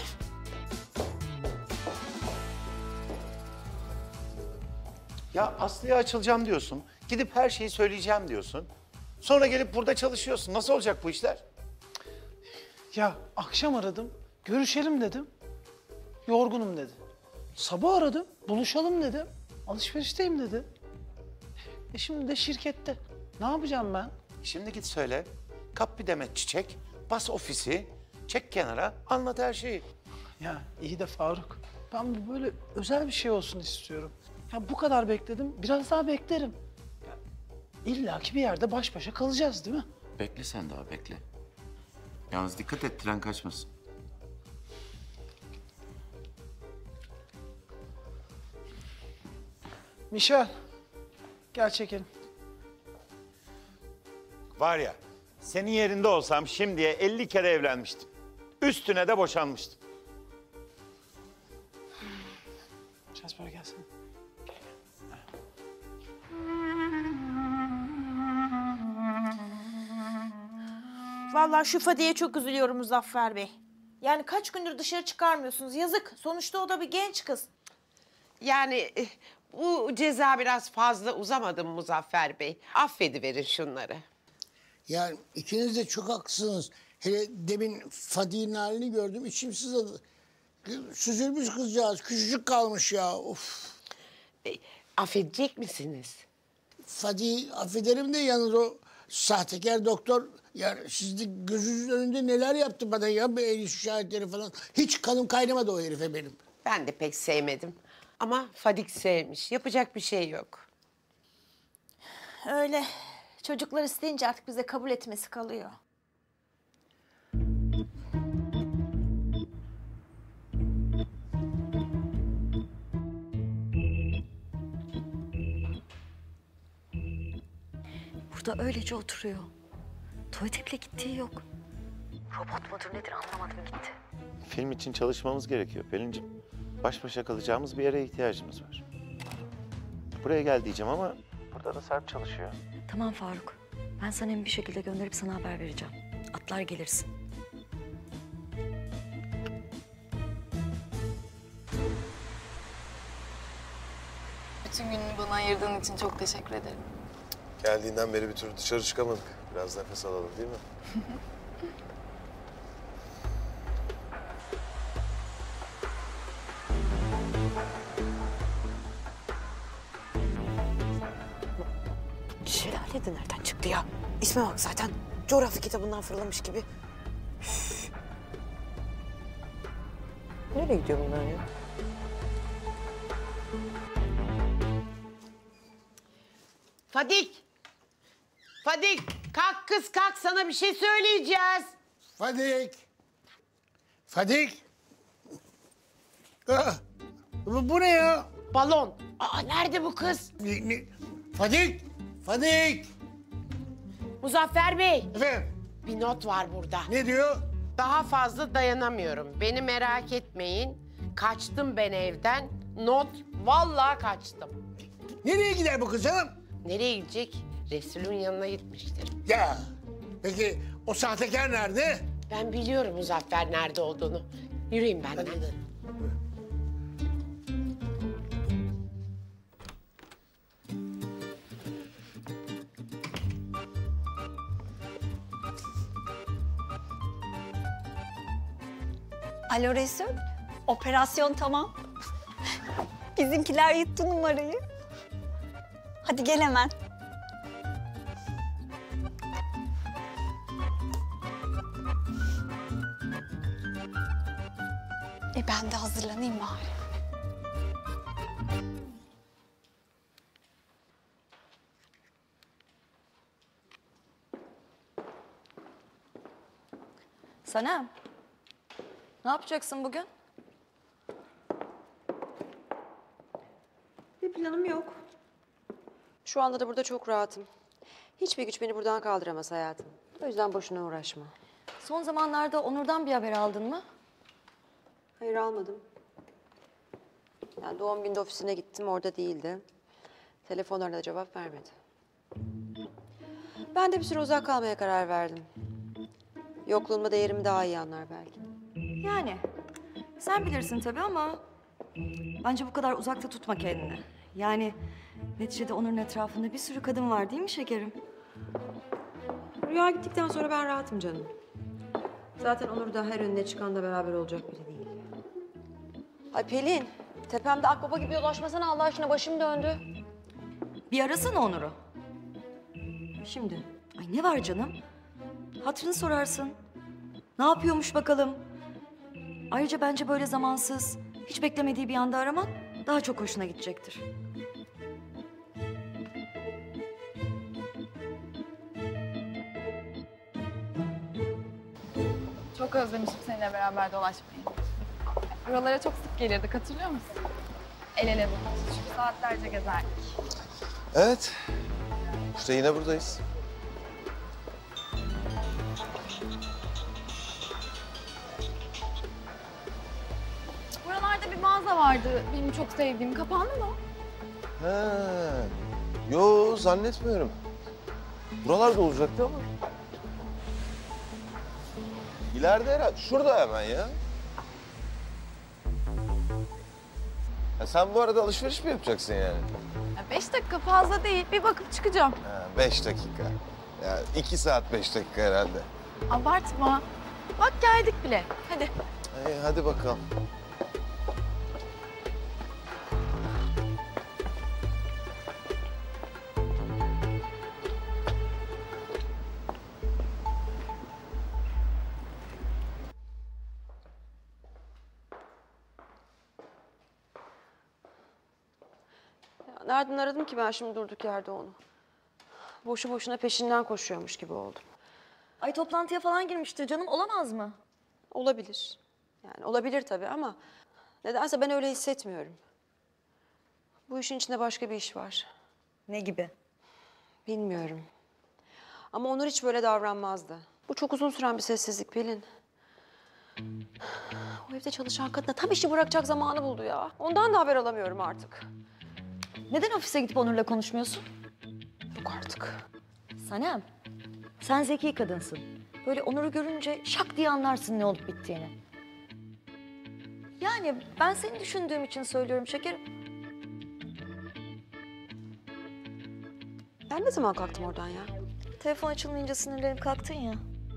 Ya Aslı'ya açılacağım diyorsun. Gidip her şeyi söyleyeceğim diyorsun. Sonra gelip burada çalışıyorsun. Nasıl olacak bu işler? Ya akşam aradım, görüşelim dedim. Yorgunum dedi. Sabah aradım, buluşalım dedim. Alışverişteyim dedi. E şimdi de şirkette. Ne yapacağım ben? Şimdi git söyle. Kap bir demet çiçek, bas ofisi, çek kenara, anlat her şeyi. Ya iyi de Faruk, ben bu böyle özel bir şey olsun istiyorum. Ya bu kadar bekledim, biraz daha beklerim. Ya, İlla ki bir yerde baş başa kalacağız değil mi? Bekle sen daha bekle. Yalnız dikkat et, tren kaçmasın. Michel, gel çekelim. Var ya, senin yerinde olsam şimdiye elli kere evlenmiştim. Üstüne de boşanmıştım. Jasper gelsene. Vallahi şu Fadi'ye çok üzülüyorum Muzaffer Bey. Yani kaç gündür dışarı çıkarmıyorsunuz. Yazık. Sonuçta o da bir genç kız. Yani eh, bu ceza biraz fazla uzamadı mı Muzaffer Bey? Affediverin şunları. Ya ikiniz de çok haklısınız. Hele demin Fadi'nin halini gördüm, içim sızladı. Süzülmüş kızcağız, küçücük kalmış ya. Of. E, affedecek misiniz? Fadi'yi affederim de yalnız o sahtekar doktor... Ya siz de gözünüzün önünde neler yaptı bana ya, bu el şahitleri falan. Hiç kanım kaynamadı o herife benim. Ben de pek sevmedim. Ama Fadik sevmiş. Yapacak bir şey yok. Öyle. Çocuklar isteyince artık bize kabul etmesi kalıyor. Burada öylece oturuyor. Tuvalete bile gittiği yok. Robot mudur nedir anlamadım gitti. Film için çalışmamız gerekiyor Pelin'cim. Baş başa kalacağımız bir yere ihtiyacımız var. Buraya gel diyeceğim ama burada da Sarp çalışıyor. Tamam Faruk. Ben Sanem'i bir şekilde gönderip sana haber vereceğim. Atlar gelirsin. Bütün gününü bana ayırdığın için çok teşekkür ederim. Geldiğinden beri bir türlü dışarı çıkamadık. Biraz nefes alalım değil mi? Şelale de nereden çıktı ya? İsme bak zaten. Coğrafya kitabından fırlamış gibi. Üf. Nereye gidiyor bunlar ya? Fadik! Fadik! Kalk kız kalk, sana bir şey söyleyeceğiz. Fadik! Fadik! Aa, bu, bu ne ya? Balon. Aa, nerede bu kız? Ne, ne? Fadik! Fadik! Muzaffer Bey. Efendim? Bir not var burada. Ne diyor? Daha fazla dayanamıyorum. Beni merak etmeyin. Kaçtım ben evden. Not, vallahi kaçtım. Nereye gider bu kız canım? Nereye gidecek? Resul'ün yanına gitmiştir. Ya, peki o sahtekar nerede? Ben biliyorum Muzaffer nerede olduğunu. Yürüyün benden. Hadi gidelim. Alo Resul, operasyon tamam. Bizimkiler yuttu numarayı. Hadi gel hemen. E ben de hazırlanayım bari. Sanem, ne yapacaksın bugün? Bir planım yok. Şu anda da burada çok rahatım. Hiçbir güç beni buradan kaldıramaz hayatım. O yüzden boşuna uğraşma. Son zamanlarda Onur'dan bir haber aldın mı? Hayır almadım. Yani doğum günde ofisine gittim, orada değildi. Telefonlarına da cevap vermedi. Ben de bir süre uzak kalmaya karar verdim. Yokluğumda değerimi daha iyi anlar belki. Yani sen bilirsin tabii ama bence bu kadar uzakta tutma kendini. Yani neticede Onur'un etrafında bir sürü kadın var değil mi şekerim? Rüya gittikten sonra ben rahatım canım. Zaten Onur da her önüne çıkanla beraber olacak biri değil. Ay Pelin, tepemde akbaba gibi dolaşmasana Allah aşkına, başım döndü. Bir arasana Onur'u. Şimdi, ay ne var canım? Hatırını sorarsın. Ne yapıyormuş bakalım? Ayrıca bence böyle zamansız, hiç beklemediği bir anda araman daha çok hoşuna gidecektir. Çok özlemişim seninle beraber dolaşmayı. Buralara çok sık gelirdik, hatırlıyor musun? El ele tutuşup saatlerce gezerdik. Evet. İşte yine buradayız. Buralarda bir mağaza vardı benim çok sevdiğim. Kapandı mı? He. Yo zannetmiyorum. Buralarda olacaktı ama. İleride herhalde. Şurada hemen ya. Ha, sen bu arada alışveriş mi yapacaksın yani? Ya beş dakika fazla değil. Bir bakıp çıkacağım. Ha, beş dakika. Ya iki saat beş dakika herhalde. Abartma. Bak geldik bile. Hadi. İyi, hadi bakalım. Ya nereden aradım ki ben şimdi durduk yerde onu? Boşu boşuna peşinden koşuyormuş gibi oldum. Ay toplantıya falan girmiştir canım, olamaz mı? Olabilir. Yani olabilir tabii ama nedense ben öyle hissetmiyorum. Bu işin içinde başka bir iş var. Ne gibi? Bilmiyorum. Ama Onur hiç böyle davranmazdı. Bu çok uzun süren bir sessizlik Pelin. O evde çalışan kadına tam işi bırakacak zamanı buldu ya. Ondan da haber alamıyorum artık. Neden ofise gidip Onur'la konuşmuyorsun? Yok artık. Sanem, sen zeki kadınsın. Böyle Onur'u görünce şak diye anlarsın ne olup bittiğini. Yani ben seni düşündüğüm için söylüyorum şekerim. Ben ne zaman kalktım oradan ya? Telefon açılmayınca sinirlenip kalktın ya.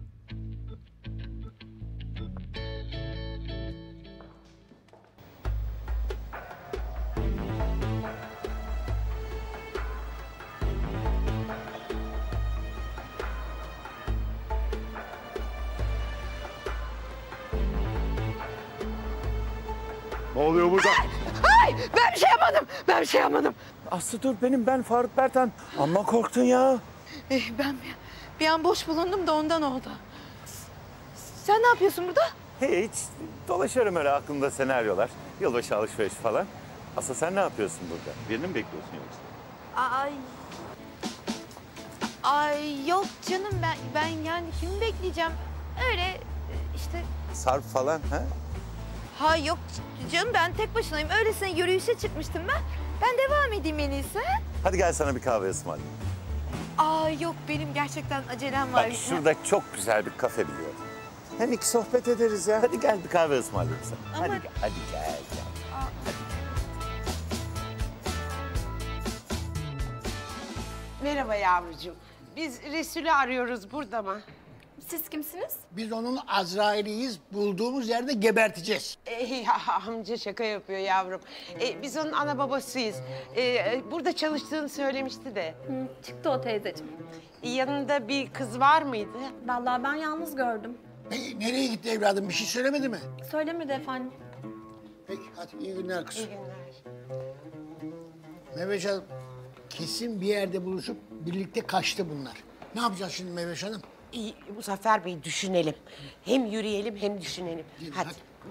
Ne oluyor burada? Ay ben bir şey yapmadım. Ben bir şey yapmadım. Aslı dur benim ben Faruk Bertan. Amma korktun ya. Ee, ben bir, bir an boş bulundum da ondan oldu. Sen ne yapıyorsun burada? Hiç dolaşıyorum öyle aklımda senaryolar. Yılbaşı alışveriş falan. Aslı sen ne yapıyorsun burada? Birini mi bekliyorsun yoksa? Ay. Ay yok canım ben ben yani kimi bekleyeceğim? Öyle işte. Sarp falan ha? Ha yok canım ben tek başınayım. Öylesine yürüyüşe çıkmıştım ben. Ben devam edeyim en iyisi. Hadi gel sana bir kahve ısmarlayayım. Aa yok benim gerçekten acelem var. Bak şurada çok güzel bir kafe biliyorum. Hem iki sohbet ederiz ya. Hadi gel bir kahve ısmarlayayım sana. Ama- Hadi, gel, hadi gel gel. Merhaba yavrucuğum. Biz Resul'ü arıyoruz, burada mı? Siz kimsiniz? Biz onun Azrail'iyiz. Bulduğumuz yerde geberteceğiz. Ee, ya, amca şaka yapıyor yavrum. Ee, biz onun ana babasıyız. Ee, burada çalıştığını söylemişti de. Çıktı o teyzeciğim. Yanında bir kız var mıydı? Vallahi ben yalnız gördüm. Peki nereye gitti evladım? Bir şey söylemedi mi? Söylemedi efendim. Peki hadi iyi günler kızım. İyi günler. Meveş Hanım kesin bir yerde buluşup birlikte kaçtı bunlar. Ne yapacağız şimdi Meveş Hanım? İyi, Muzaffer Bey düşünelim. Hem yürüyelim hem düşünelim. Hadi.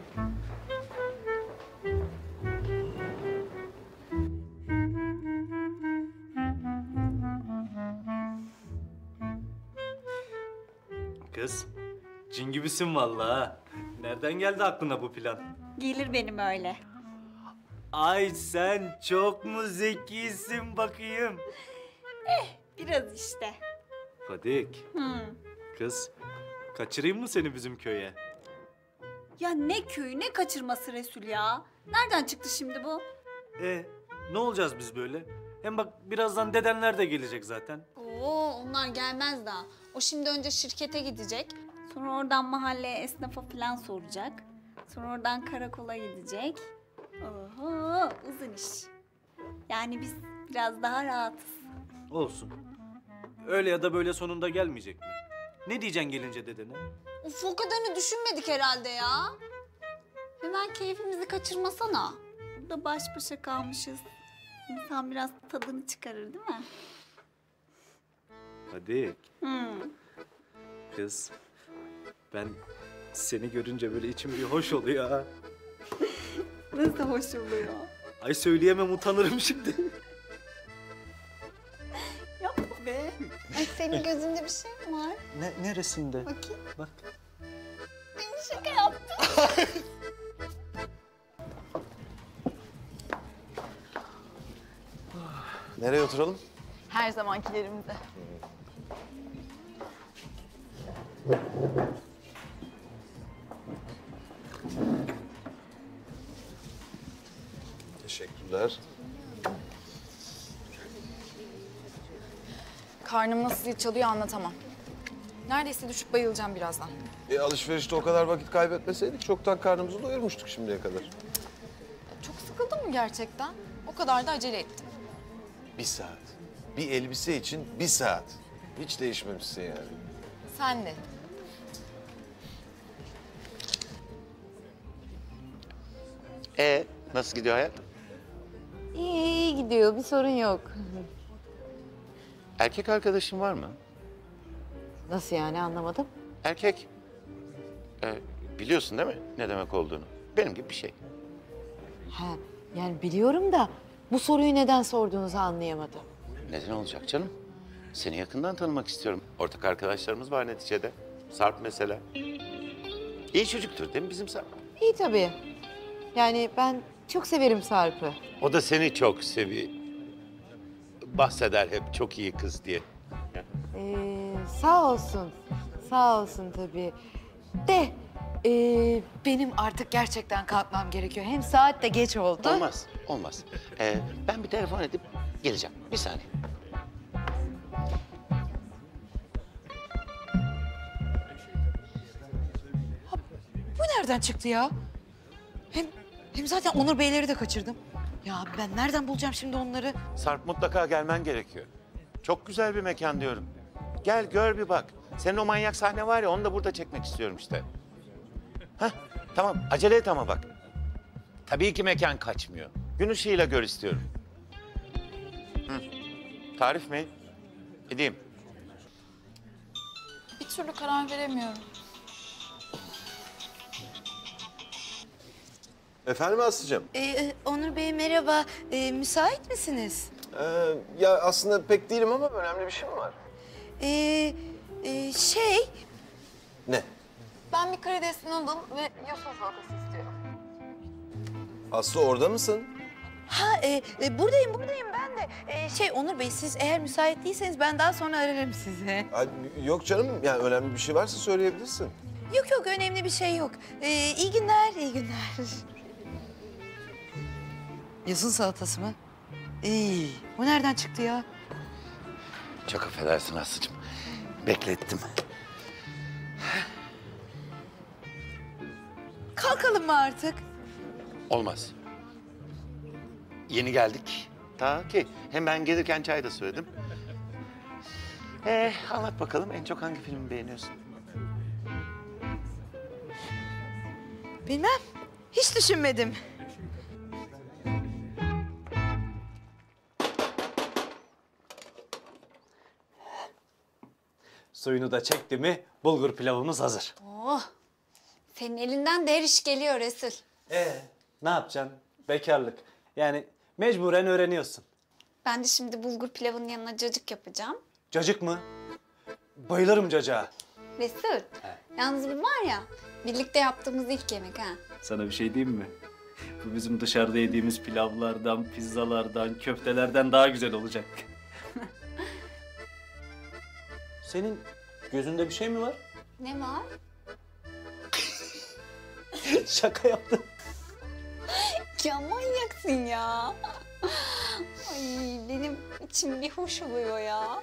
Kız, cin gibisin vallahi ha. Nereden geldi aklına bu plan? Gelir benim öyle. Ay sen çok mu zekisin bakayım? Biraz işte. Fadik, Hmm. kız kaçırayım mı seni bizim köye? Ya ne köyü ne kaçırması Resul ya. Nereden çıktı şimdi bu? E ne olacağız biz böyle? Hem bak birazdan dedenler de gelecek zaten. Oo onlar gelmez daha. O şimdi önce şirkete gidecek. Sonra oradan mahalleye esnafa falan soracak. Sonra oradan karakola gidecek. Oho uzun iş. Yani biz biraz daha rahatız. Olsun. Öyle ya da böyle sonunda gelmeyecek mi? Ne diyeceksin gelince dedene? Uf o kadarını düşünmedik herhalde ya. Hemen keyfimizi kaçırmasana. Burada baş başa kalmışız. İnsan biraz tadını çıkarır değil mi? Fadik, Hmm. kız ben seni görünce böyle içim bir hoş oluyor ha. Nasıl hoş oluyor? Ay söyleyemem utanırım şimdi. Yapma be. Ay senin gözünde bir şey mi var? Ne, neresinde? Bakayım. Bak. Ben şaka yaptım. Nereye oturalım? Her zamankilerimde. Teşekkür teşekkürler. Karnım nasıl zil çalıyor anlatamam. Neredeyse düşüp bayılacağım birazdan. E, alışverişte o kadar vakit kaybetmeseydik çoktan karnımızı doyurmuştuk şimdiye kadar. Çok sıkıldın mı gerçekten? O kadar da acele ettim. Bir saat. Bir elbise için bir saat. Hiç değişmemişsin yani. Sen de. Ee, nasıl gidiyor hayat? İyi, iyi gidiyor. Bir sorun yok. Erkek arkadaşın var mı? Nasıl yani anlamadım. Erkek. Ee, biliyorsun değil mi ne demek olduğunu? Benim gibi bir şey. Ha, yani biliyorum da bu soruyu neden sorduğunuzu anlayamadım. Neden olacak canım? Seni yakından tanımak istiyorum. Ortak arkadaşlarımız var neticede. Sarp mesela. İyi çocuktur değil mi bizim Sarp? İyi tabii. Yani ben çok severim Sarp'ı. O da seni çok seviyor. Bahseder hep çok iyi kız diye. Ee, sağ olsun. Sağ olsun tabii. De ee, benim artık gerçekten kalkmam gerekiyor. Hem saat de geç oldu. Olmaz, olmaz. Ee, ben bir telefon edip geleceğim. Bir saniye. Bu nereden çıktı ya? Hem hem zaten Onur Beyleri de kaçırdım. Ya ben nereden bulacağım şimdi onları? Sarp mutlaka gelmen gerekiyor. Çok güzel bir mekan diyorum. Gel gör bir bak. Senin o manyak sahne var ya onu da burada çekmek istiyorum işte. Hah tamam acele et ama bak. Tabii ki mekan kaçmıyor. Gün ışığıyla gör istiyorum. Hı. Tarif mi? Edeyim. Bir türlü karar veremiyorum. Efendim Aslı'cığım? Ee, Onur Bey merhaba. Ee, müsait misiniz? Ee, ya aslında pek değilim ama önemli bir şey mi var? Ee, e, şey... Ne? Ben bir karides noodle ve yosun salatası istiyorum. Aslı orada mısın? Ha e, e, buradayım buradayım ben de. E, şey Onur Bey siz eğer müsait değilseniz ben daha sonra ararım sizi. Ay, yok canım yani önemli bir şey varsa söyleyebilirsin. Yok yok önemli bir şey yok. Ee, iyi günler iyi günler. Yosun salatası mı? İyi. Bu nereden çıktı ya? Çok affedersin Aslı'cığım. Beklettim. Kalkalım mı artık? Olmaz. Yeni geldik. Ta ki hem ben gelirken çay da söyledim. Ee, anlat bakalım en çok hangi filmi beğeniyorsun? Bilmem. Hiç düşünmedim. Suyunu da çekti mi bulgur pilavımız hazır. Oh, senin elinden de her iş geliyor Resul. Ee, ne yapacaksın? Bekarlık. Yani mecburen öğreniyorsun. Ben de şimdi bulgur pilavının yanına cacık yapacağım. Cacık mı? Bayılırım cacığa. Resul, yalnız bu var ya, birlikte yaptığımız ilk yemek ha. Sana bir şey diyeyim mi? Bu bizim dışarıda yediğimiz pilavlardan, pizzalardan, köftelerden daha güzel olacak. Senin gözünde bir şey mi var? Ne var? Şaka yaptım. Ya manyaksın ya. Ay benim içim bir hoş oluyor ya.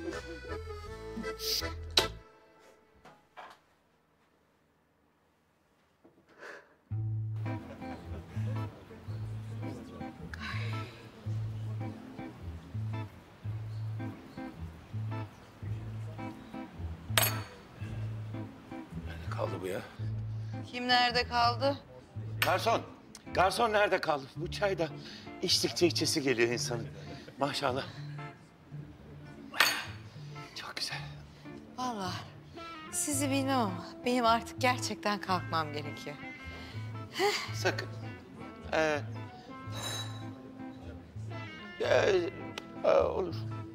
Nerede kaldı bu ya? Kim nerede kaldı? Garson. Garson nerede kaldı? Bu çay da içtikçe içesi geliyor insanın. Maşallah. Çok güzel. Vallahi sizi bilmem ama benim artık gerçekten kalkmam gerekiyor. Sakın. Ee, ee, ee, olur.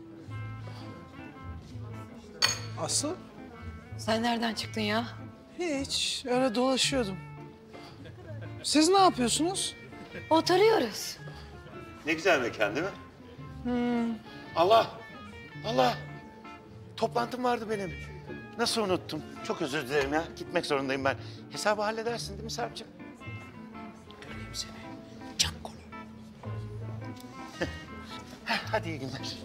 Aslı? Sen nereden çıktın ya? Hiç. Öyle dolaşıyordum. Siz ne yapıyorsunuz? Oturuyoruz. Ne güzel mekan değil mi? Allah! Allah! Toplantım vardı benim. Nasıl unuttum? Çok özür dilerim ya. Gitmek zorundayım ben. Hesabı halledersin değil mi Sarp'cığım? Göreyim seni. Can kolu. Hadi iyi günler.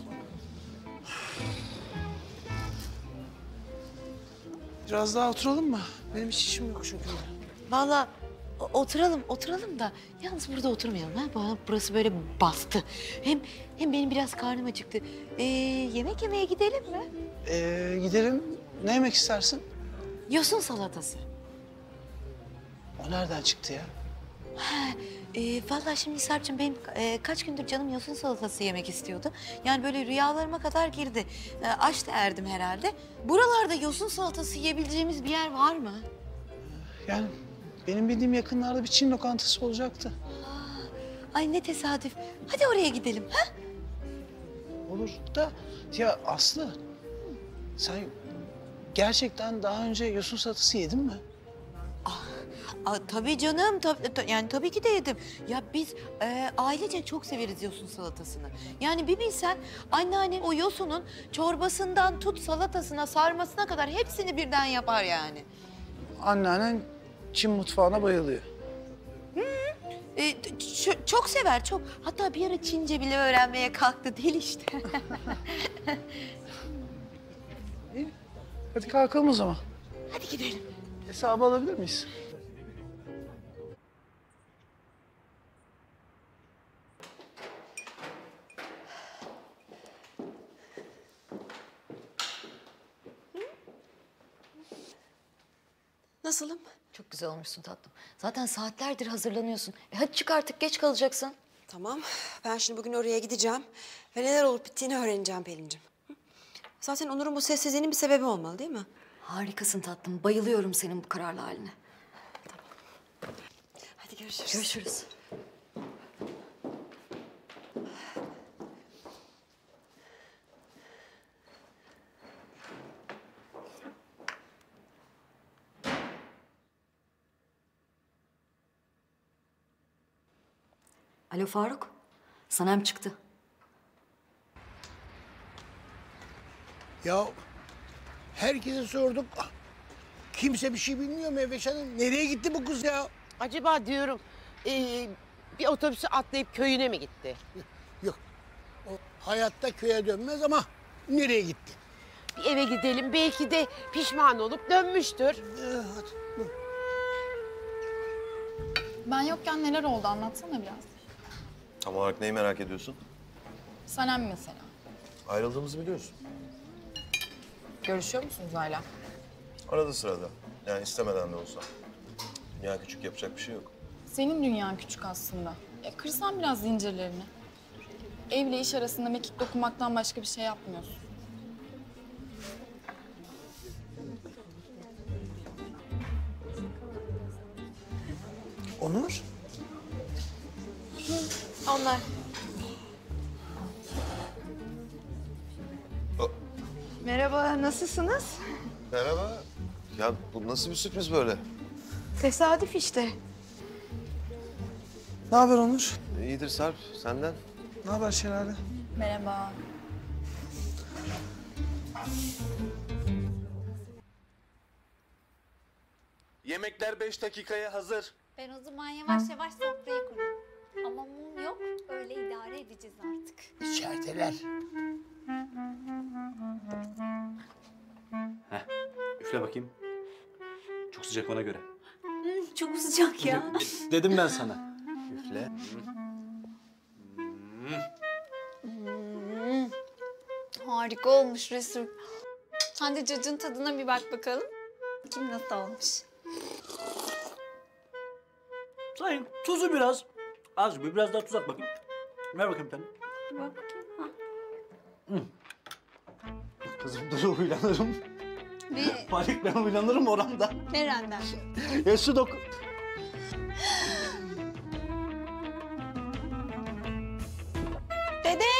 Biraz daha oturalım mı? Benim hiç işim yok çünkü. Vallahi o- oturalım, oturalım da yalnız burada oturmayalım. Ha? Bana burası böyle bastı. Hem hem benim biraz karnım acıktı. Ee, yemek yemeye gidelim mi? Ee, gidelim. Ne yemek istersin? Yosun salatası. O nereden çıktı ya? Ha, e, vallahi şimdi Sarp'cığım benim e, kaç gündür canım yosun salatası yemek istiyordu. Yani böyle rüyalarıma kadar girdi. E, aç da erdim herhalde. Buralarda yosun salatası yiyebileceğimiz bir yer var mı? Yani benim bildiğim yakınlarda bir Çin lokantası olacaktı. Ay ne tesadüf. Hadi oraya gidelim. Ha? Olur da ya Aslı, sen gerçekten daha önce yosun salatası yedin mi? Aa, tabii canım, tab- ta- yani tabii ki de yedim. Ya biz e, ailece çok severiz yosun salatasını. Yani bir bilsen anneannem o yosunun çorbasından tut salatasına, sarmasına kadar hepsini birden yapar yani. Anneannen Çin mutfağına bayılıyor. E, t- ç- çok sever, çok. Hatta bir ara Çince bile öğrenmeye kalktı, değil işte. Hadi kalkalım o zaman. Hadi gidelim. Hesabı alabilir miyiz? Nasılım? Çok güzel olmuşsun tatlım. Zaten saatlerdir hazırlanıyorsun. E hadi çık artık, geç kalacaksın. Tamam. Ben şimdi bugün oraya gideceğim ve neler olup bittiğini öğreneceğim Pelin'cim. Hı? Zaten Onur'un bu sessizliğinin bir sebebi olmalı değil mi? Harikasın tatlım. Bayılıyorum senin bu kararlı haline. Hadi görüşürüz. Görüşürüz. Alo Faruk. Sanem çıktı. Ya herkese sorduk. Kimse bir şey bilmiyor Mehveş Hanım. Nereye gitti bu kız ya? Acaba diyorum ee, bir otobüse atlayıp köyüne mi gitti? Yok. O hayatta köye dönmez ama nereye gitti? Bir eve gidelim belki de pişman olup dönmüştür. Ee, hadi. Ben yokken neler oldu anlatsana biraz. Tam olarak neyi merak ediyorsun? Sanem mesela. Ayrıldığımızı biliyorsun. Görüşüyor musunuz hala? Arada sırada. Yani istemeden de olsa. Dünya küçük, yapacak bir şey yok. Senin dünyan küçük aslında. E, kırsan biraz zincirlerini. Evle iş arasında mekik dokunmaktan başka bir şey yapmıyorsun. Onur? Onlar. Merhaba, nasılsınız? Merhaba. Ya bu nasıl bir sürpriz böyle? Tesadüf işte. Ne haber Onur? İyidir Sarp, senden? Ne haber Şelale? Merhaba. Yemekler beş dakikaya hazır. Ben o zaman yavaş yavaş sofrayı kurayım. Ama mum yok, öyle idare edeceğiz artık. İçerideler. Heh, üfle bakayım. Çok sıcak ona göre. Hmm, çok sıcak ya. De- dedim ben sana. Üfle. Hmm, harika olmuş Resul. Sen de cacığın tadına bir bak bakalım. Kim nasıl olmuş? Hayır, tuzu biraz. Az bir, biraz daha tuz at bakayım. Ver bakayım bir tane. Bak bakayım. Ha. Kızım dur uylanırım. Ne? Malik ben uylanırım oramda. Nereden? Ya su dokun. Dede!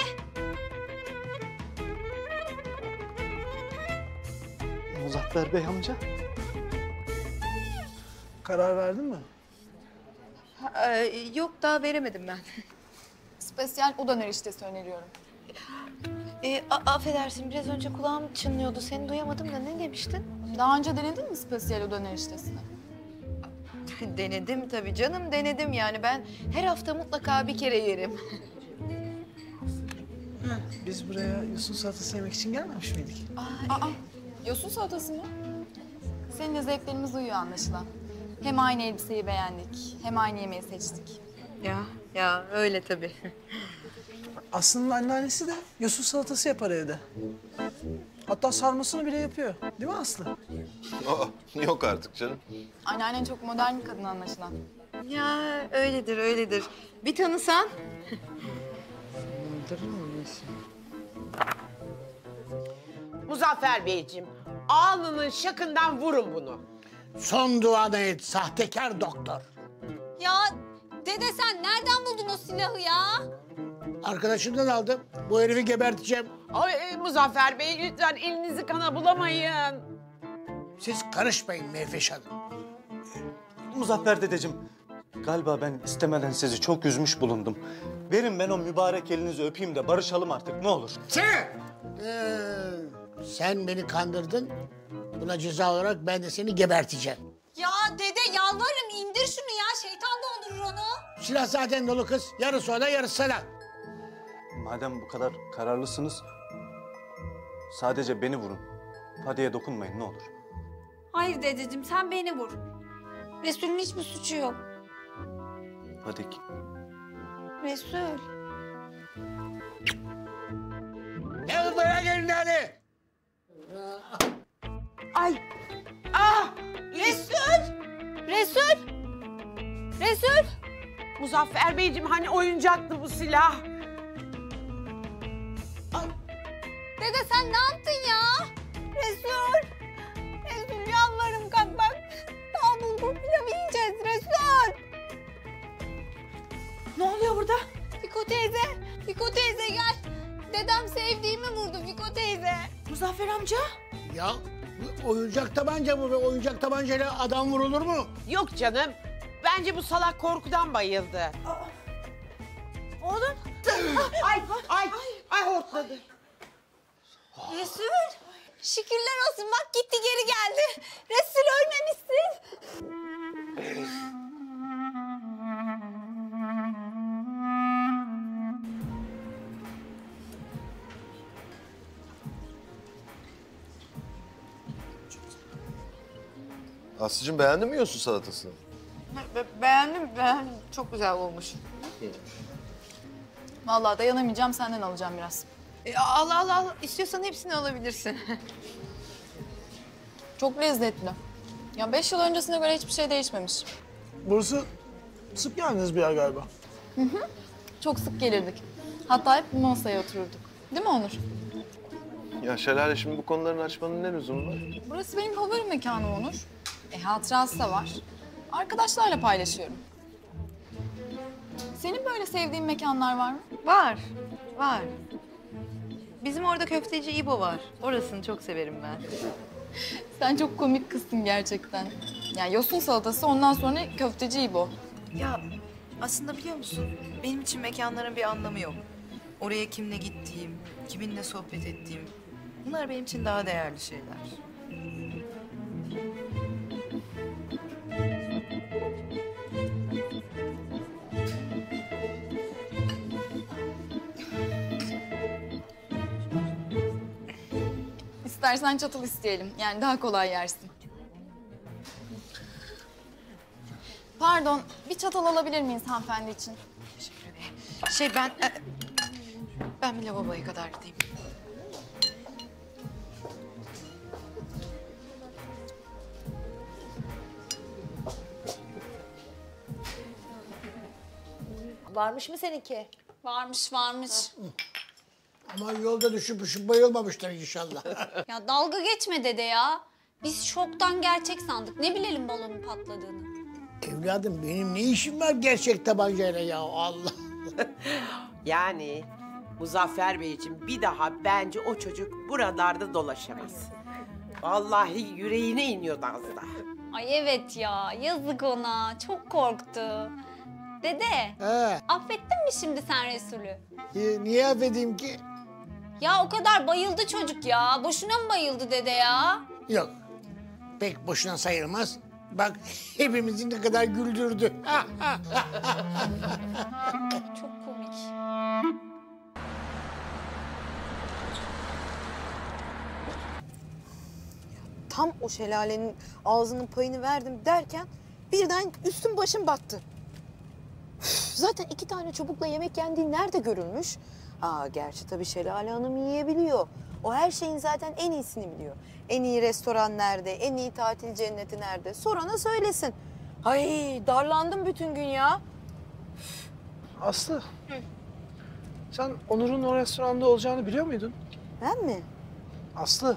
Muzaffer Bey amca. Karar verdin mi? Ha, e, yok daha veremedim ben. Spesiyel o döner iştesi öneriyorum. E, a- affedersin, biraz önce kulağım çınlıyordu. Seni duyamadım da ne demiştin? Daha önce denedin mi spesiyel o döner iştesini? Denedim tabii canım, denedim yani. Ben her hafta mutlaka bir kere yerim. Biz buraya yosun salatası yemek için gelmemiş miydik? Aa, aa, yosun salatası mı? Seninle zevklerimiz uyuyor anlaşılan. Hem aynı elbiseyi beğendik, hem aynı yemeği seçtik. Ya, ya öyle tabii. Aslında anneannesi de yosun salatası yapar evde. Hatta sarmasını bile yapıyor. Değil mi Aslı? Aa, yok artık canım. Anneannen çok modern bir kadın anlaşılan. Ya öyledir, öyledir. Bir tanısan. Muzaffer Beyciğim, alnının şakından vurun bunu. Son duanı et sahtekar doktor. Ya dede sen nereden buldun o silahı ya? Arkadaşımdan aldım. Bu herifi geberteceğim. Ay Muzaffer Bey lütfen elinizi kana bulamayın. Siz karışmayın Meyveş Hanım. Muzaffer dedeciğim, galiba ben istemeden sizi çok üzmüş bulundum. Verin ben o mübarek elinizi öpeyim de barışalım artık ne olur. Sen! Ee, sen beni kandırdın. Buna ceza olarak ben de seni geberteceğim. Ya dede yalvarırım indir şunu ya şeytan doldurur onu. Silah zaten dolu kız. Yarısı ona yarısı sana. Madem bu kadar kararlısınız, sadece beni vurun. Fadiye dokunmayın ne olur. Hayır dedeciğim sen beni vur. Resul'ün hiçbir suçu yok. Hadi. Resul. Gel buraya gelin hadi. Ay! Ah! Resul! Resul! Resul! Muzaffer Beyciğim hani oyuncaktı bu silah. Dede sen ne yaptın ya? Resul! Resul yalvarırım kalk bak. Daha bulgur pilavı yiyeceğiz Resul. Ne oluyor burada? Fiko teyze, Fiko teyze gel. Dedem sevdiğimi vurdu Fiko teyze. Muzaffer amca? Ya oyuncak tabanca bu ve oyuncak tabancayla adam vurulur mu? Yok canım. Bence bu salak korkudan bayıldı. Oğlum. Ay, ay, ay hortladı. Resul. Şükürler olsun bak gitti geri geldi. Resul ölmemişsin. Aslıcığım beğendin mi yosun salatasını? Be beğendim, beğendim. Çok güzel olmuş. Vallahi dayanamayacağım, senden alacağım biraz. E, al al al. İstiyorsan hepsini alabilirsin. Çok lezzetli. Ya beş yıl öncesine göre hiçbir şey değişmemiş. Burası sık geldiğiniz bir yer galiba. Hı hı. Çok sık gelirdik. Hatta hep bu masaya otururduk. Değil mi Onur? Ya Şelale şimdi bu konuların açmanın ne lüzumu var? Burası benim favori mekanım Onur. E hatırası da var. Arkadaşlarla paylaşıyorum. Senin böyle sevdiğin mekanlar var mı? Var, var. Bizim orada köfteci İbo var. Orasını çok severim ben. Sen çok komik kızsın gerçekten. Yani yosun salatası ondan sonra köfteci İbo. Ya aslında biliyor musun? Benim için mekanların bir anlamı yok. Oraya kimle gittiğim, kiminle sohbet ettiğim. Bunlar benim için daha değerli şeyler. İstersen çatal isteyelim. Yani daha kolay yersin. Pardon, bir çatal alabilir miyiz hanımefendi için? Şey ben... e, ben bir lavaboya kadar gideyim. Varmış mı seninki? Varmış varmış. Ama yolda düşüp düşüp bayılmamıştır inşallah. Ya dalga geçme dede ya. Biz şoktan gerçek sandık. Ne bilelim balonun patladığını. Evladım benim ne işim var gerçek tabancayla ya Allah. Yani Muzaffer Beyciğim bir daha bence o çocuk buralarda dolaşamaz. Vallahi yüreğine iniyordu az daha. Ay evet ya yazık ona. Çok korktu. Dede He. affettin mi şimdi sen Resul'ü? Ee, niye affedeyim ki? Ya o kadar bayıldı çocuk ya. Boşuna mı bayıldı dede ya? Yok. Pek boşuna sayılmaz. Bak hepimizi ne kadar güldürdü. Çok komik. tam o şelalenin ağzının payını verdim derken birden üstüm başım battı. Üf, zaten iki tane çubukla yemek yendiği nerede görülmüş? Aa, gerçi tabii Şelale Hanım yiyebiliyor. O her şeyin zaten en iyisini biliyor. En iyi restoran nerede, en iyi tatil cenneti nerede? Sorana söylesin. Ay, darlandım bütün gün ya. Aslı. Hı. Sen Onur'un o restoranda olacağını biliyor muydun? Ben mi? Aslı.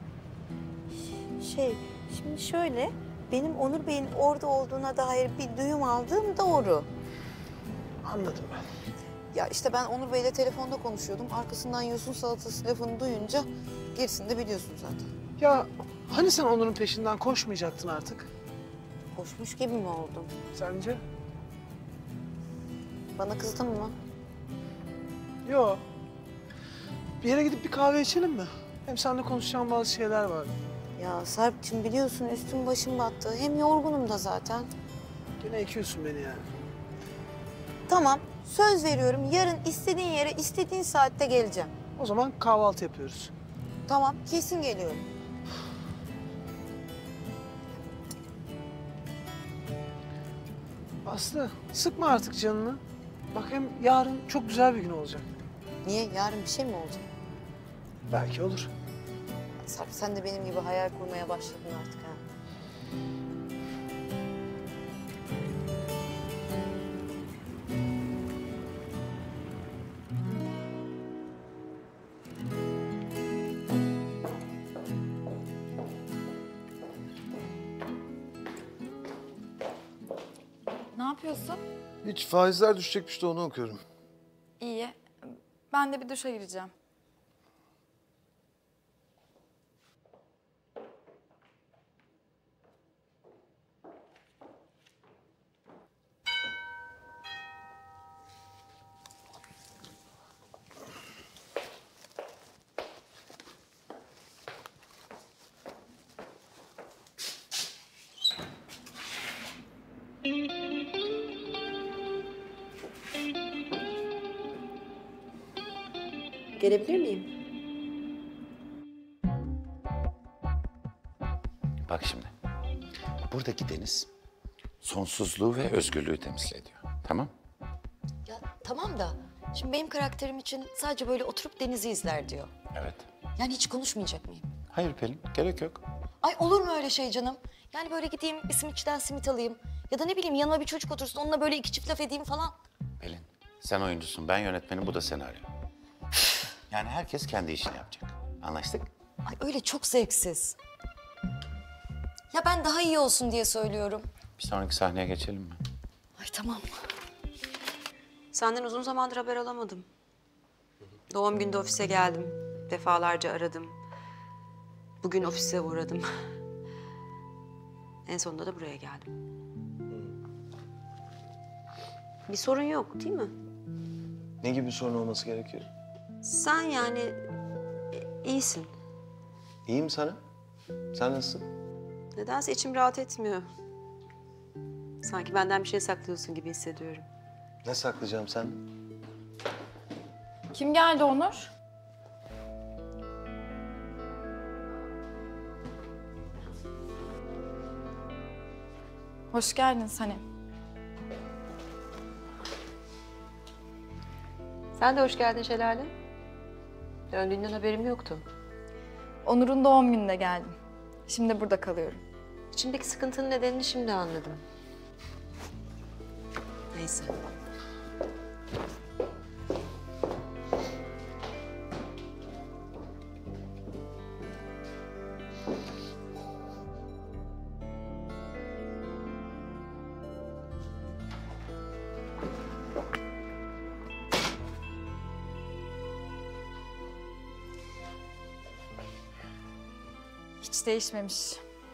Şey, şimdi şöyle, benim Onur Bey'in orada olduğuna dair bir duyum aldığım doğru. Anladım ben. Ya işte ben Onur Bey'le telefonda konuşuyordum. Arkasından yosun salatası lafını duyunca gerisini de biliyorsun zaten. Ya hani sen Onur'un peşinden koşmayacaktın artık? Koşmuş gibi mi oldum? Sence? Bana kızdın mı? Yo. Bir yere gidip bir kahve içelim mi? Hem seninle konuşacağım bazı şeyler var. Ya Sarp'cığım biliyorsun üstüm başım battı. Hem yorgunum da zaten. Gene ekiyorsun beni yani. Tamam, söz veriyorum. Yarın istediğin yere istediğin saatte geleceğim. O zaman kahvaltı yapıyoruz. Tamam, kesin geliyorum. Aslı, sıkma artık canını. Bak hem yarın çok güzel bir gün olacak. Niye? Yarın bir şey mi olacak? Belki olur. Sarp, sen de benim gibi hayal kurmaya başladın artık ha. Ne yapıyorsun? Hiç, faizler düşecekmiş de onu okuyorum. İyi. Ben de bir duşa gireceğim. Gelebilir miyim? Bak şimdi. Buradaki deniz sonsuzluğu ve özgürlüğü temsil ediyor. Tamam? Ya tamam da şimdi benim karakterim için sadece böyle oturup denizi izler diyor. Evet. Yani hiç konuşmayacak mıyım? Hayır Pelin, gerek yok. Ay olur mu öyle şey canım? Yani böyle gideyim bir simitçiden simit alayım. Ya da ne bileyim yanıma bir çocuk otursun onunla böyle iki çift laf edeyim falan. Pelin, sen oyuncusun, ben yönetmenim, bu da senaryo. Yani herkes kendi işini yapacak. Anlaştık? Ay öyle çok zevksiz. Ya ben daha iyi olsun diye söylüyorum. Bir sonraki sahneye geçelim mi? Ay tamam. Senden uzun zamandır haber alamadım. Doğum günde ofise geldim. Defalarca aradım. Bugün ofise uğradım. En sonunda da buraya geldim. Bir sorun yok değil mi? Ne gibi bir sorun olması gerekiyor? Sen yani e, iyisin. İyiyim sana. Sen nasılsın? Nedense içim rahat etmiyor. Sanki benden bir şey saklıyorsun gibi hissediyorum. Ne saklayacağım sen? Kim geldi Onur? Hoş geldin Sanem. Sen de hoş geldin Şelale. Döndüğünden haberim yoktu. Onur'un doğum gününe geldim. Şimdi burada kalıyorum. İçimdeki sıkıntının nedenini şimdi anladım. Neyse. Hiç değişmemiş.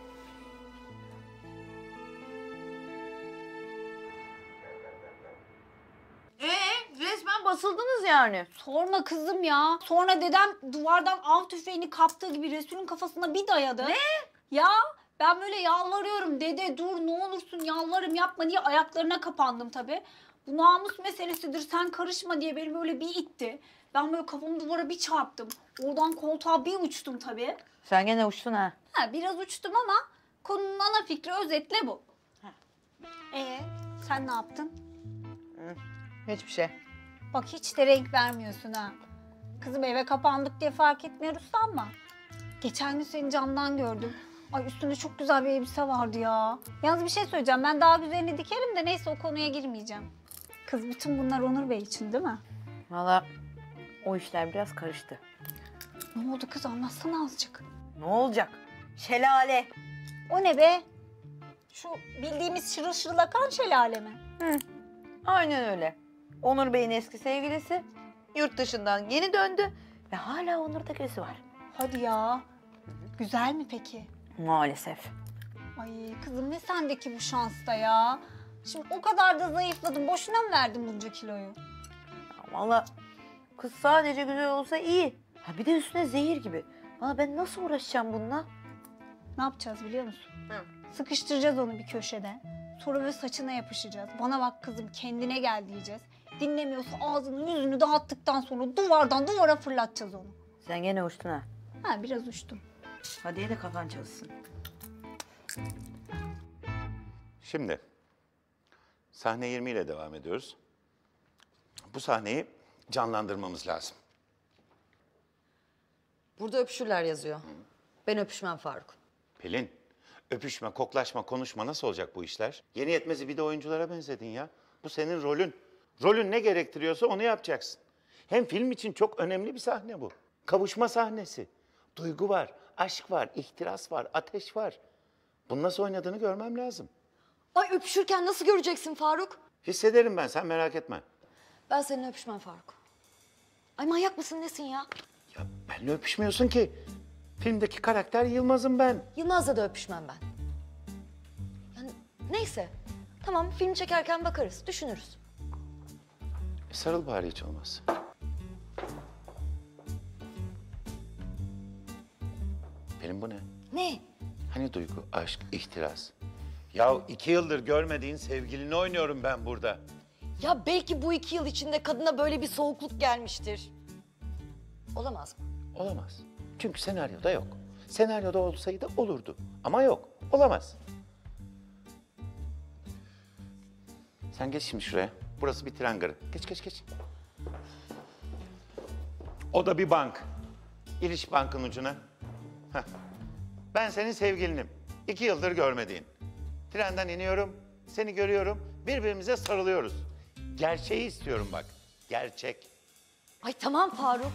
Ee, resmen basıldınız yani. Sonra kızım ya. Sonra dedem duvardan av tüfeğini kaptığı gibi Resul'ün kafasına bir dayadı. Ne? Ya ben böyle yalvarıyorum. Dede dur ne olursun yalvarırım yapma diye ayaklarına kapandım tabii. Bu namus meselesidir sen karışma diye beni böyle bir itti. Ben böyle kafamı duvara bir çarptım. Oradan koltuğa bir uçtum tabii. Sen gene uçtun ha. Ha, biraz uçtum ama konunun ana fikri özetle bu. Ee, sen ne yaptın? Hiçbir şey. Bak hiç de renk vermiyorsun ha. Kızım eve kapandık diye fark etmiyoruz sanma. Geçen gün seni camdan gördüm. Ay üstünde çok güzel bir elbise vardı ya. Yalnız bir şey söyleyeceğim. Ben daha güzelini dikerim de neyse o konuya girmeyeceğim. Kız bütün bunlar Onur Bey için değil mi? Valla o işler biraz karıştı. Ne oldu kız anlatsana azıcık. Ne olacak? Şelale. O ne be? Şu bildiğimiz şırıl şırıl akan şelale mi? Hı. Aynen öyle. Onur Bey'in eski sevgilisi yurt dışından yeni döndü ve hala Onur'da gözü var. Hadi ya. Güzel mi peki? Maalesef. Ay kızım ne sendeki bu şansta ya. Şimdi o kadar da zayıfladın. Boşuna mı verdin bunca kiloyu? Valla kız sadece güzel olsa iyi. Ha bir de üstüne zehir gibi. Valla ben nasıl uğraşacağım bununla? Ne yapacağız biliyor musun? Hı. Sıkıştıracağız onu bir köşede. Sonra böyle saçına yapışacağız. Bana bak kızım kendine gel diyeceğiz. Dinlemiyorsa ağzını yüzünü dağıttıktan sonra duvardan duvara fırlatacağız onu. Sen gene uçtun ha. Ha biraz uçtum. Hadi de kafan çalışsın. Şimdi sahne yirmi ile devam ediyoruz. Bu sahneyi canlandırmamız lazım. Burada öpüşürler yazıyor. Ben öpüşmem Faruk. Pelin, öpüşme, koklaşma, konuşma nasıl olacak bu işler? Yeni yetmezi bir de oyunculara benzedin ya. Bu senin rolün. Rolün ne gerektiriyorsa onu yapacaksın. Hem film için çok önemli bir sahne bu. Kavuşma sahnesi. Duygu var, aşk var, ihtiras var, ateş var. Bunu nasıl oynadığını görmem lazım. Ay öpüşürken nasıl göreceksin Faruk? Hissederim ben, sen merak etme. Ben seninle öpüşmem Faruk. Ay manyak mısın nesin ya? Ya benimle öpüşmüyorsun ki. Filmdeki karakter Yılmaz'ım ben. Yılmaz'la da öpüşmem ben. Yani neyse. Tamam film çekerken bakarız, düşünürüz. E, sarıl bari hiç olmazsa. Pelin bu ne? Ne? Hani duygu, aşk, ihtiras? Ya iki yıldır görmediğin sevgilini oynuyorum ben burada. Ya belki bu iki yıl içinde kadına böyle bir soğukluk gelmiştir. Olamaz mı? Olamaz. Çünkü senaryoda yok. Senaryoda olsaydı olurdu. Ama yok. Olamaz. Sen geç şimdi şuraya. Burası bir tren garı. Geç geç geç. O da bir bank. İliş bankın ucuna. Heh. Ben senin sevgilinim. İki yıldır görmediğin. Trenden iniyorum. Seni görüyorum. Birbirimize sarılıyoruz. Gerçeği istiyorum bak. Gerçek. Ay tamam Faruk.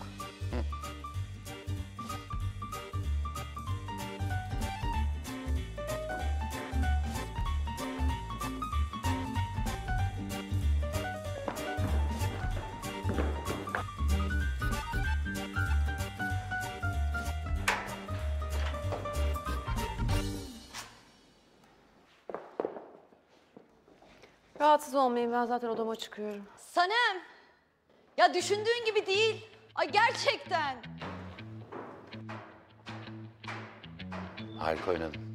Rahatsız olmayın, ben zaten odama çıkıyorum. Sanem. Ya düşündüğün gibi değil. Ay gerçekten. Harika oynadın.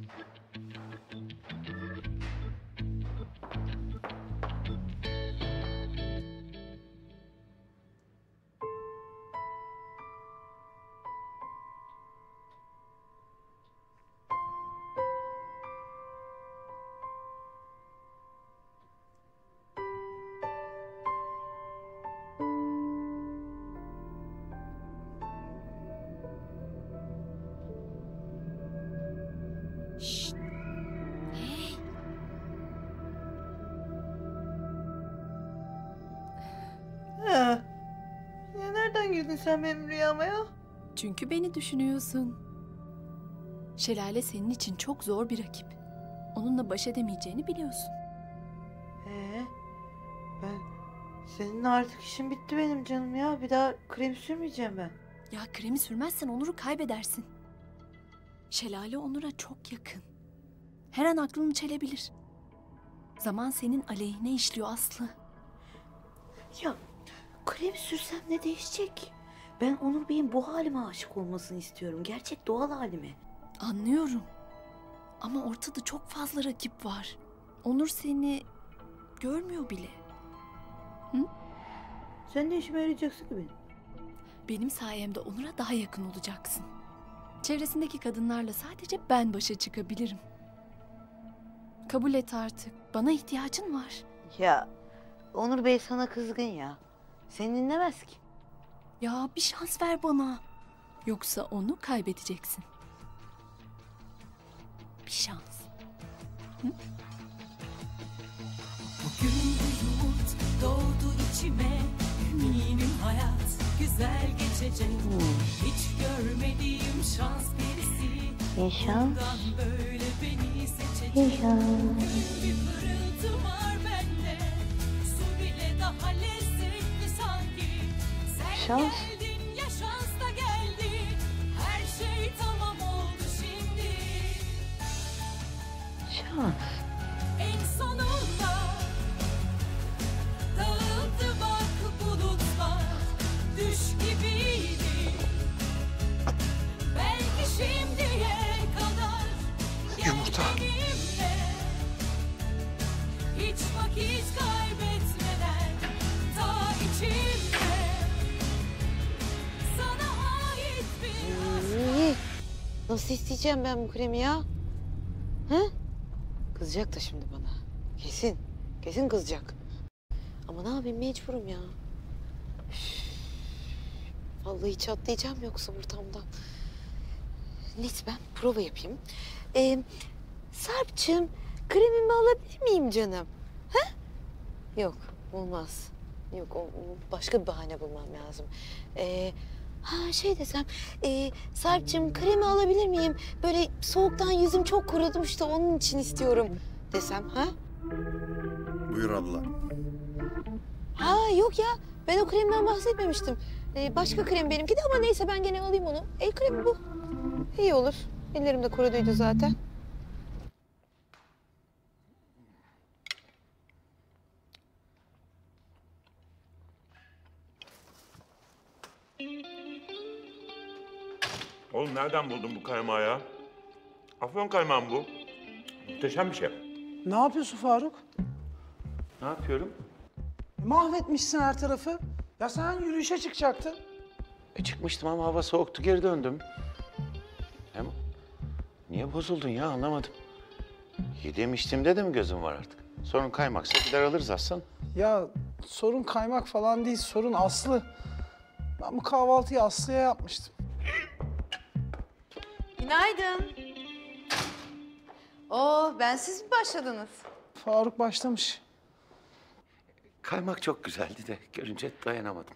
Ha. Ya nereden girdin sen benim rüyama ya? Çünkü beni düşünüyorsun. Şelale senin için çok zor bir rakip. Onunla baş edemeyeceğini biliyorsun. Ee, ben seninle artık işim bitti benim canım ya. Bir daha krem sürmeyeceğim ben. Ya kremi sürmezsen Onur'u kaybedersin. Şelale Onur'a çok yakın. Her an aklını çelebilir. Zaman senin aleyhine işliyor Aslı. Ya krem sürsem ne değişecek? Ben Onur Bey'in bu halime aşık olmasını istiyorum. Gerçek doğal halime. Anlıyorum. Ama ortada çok fazla rakip var. Onur seni görmüyor bile. Hı? Sen ne işime yarayacaksın ki benim? Benim sayemde Onur'a daha yakın olacaksın. Çevresindeki kadınlarla sadece ben başa çıkabilirim. Kabul et artık. Bana ihtiyacın var. Ya Onur Bey sana kızgın ya. Seni dinlemez ki. Ya bir şans ver bana. Yoksa onu kaybedeceksin. Bir şans. Hı? Bugün bir umut doğdu içime. Eminim hayat güzel geçecek. Hiç görmediğim şans birisi. Ne şans? Bundan böyle beni seçecek. Ne şans? Bir pırıltı var bende. Su bile daha lezzetli sanki. Sen Şans? geldin ya şans da geldi. Her şey tamam oldu şimdi. Şans. En sonunda dağıldı bak bulutlar. Düş gibiydi. Belki şimdiye kadar Yumurta. benimle. Hiç vakit kaybetmeden ta içimde sana ait bir İyi. Nasıl isteyeceğim ben bu kremi ya? Hı? Kızacak da şimdi bana. Kesin. Kesin kızacak. Ama ne yapayım, mecburum ya. Üf. Vallahi çatlayacağım yoksa ortamda. Neyse ben prova yapayım. Ee, Sarp'cığım kremimi alabilir miyim canım? Ha? Yok olmaz. Yok o, başka bir bahane bulmam lazım. Ee, ha şey desem, e, Sarp'cığım kremi alabilir miyim? Böyle soğuktan yüzüm çok kurudum da onun için istiyorum desem ha? Buyur abla. Ha yok ya, ben o kremden bahsetmemiştim. Ee, başka krem benimki de ama neyse ben gene alayım onu. El kremi bu. İyi olur. Ellerim de kuruduydu zaten. Oğlum nereden buldun bu kaymağı ya? Afyon kaymağı mı bu? Muhteşem bir şey. Ne yapıyorsun Faruk? Ne yapıyorum? Mahvetmişsin her tarafı. Ya sen yürüyüşe çıkacaktın. E çıkmıştım ama hava soğuktu, geri döndüm. Hem niye bozuldun ya, anlamadım. Yediğim içtiğimde de mi gözüm var artık? Sorun kaymaksa gider alırız aslan. Ya sorun kaymak falan değil, sorun Aslı. Ben bu kahvaltıyı Aslı'ya yapmıştım. Günaydın. Oo, bensiz mi başladınız? Faruk başlamış. Kaymak çok güzeldi de görünce dayanamadım.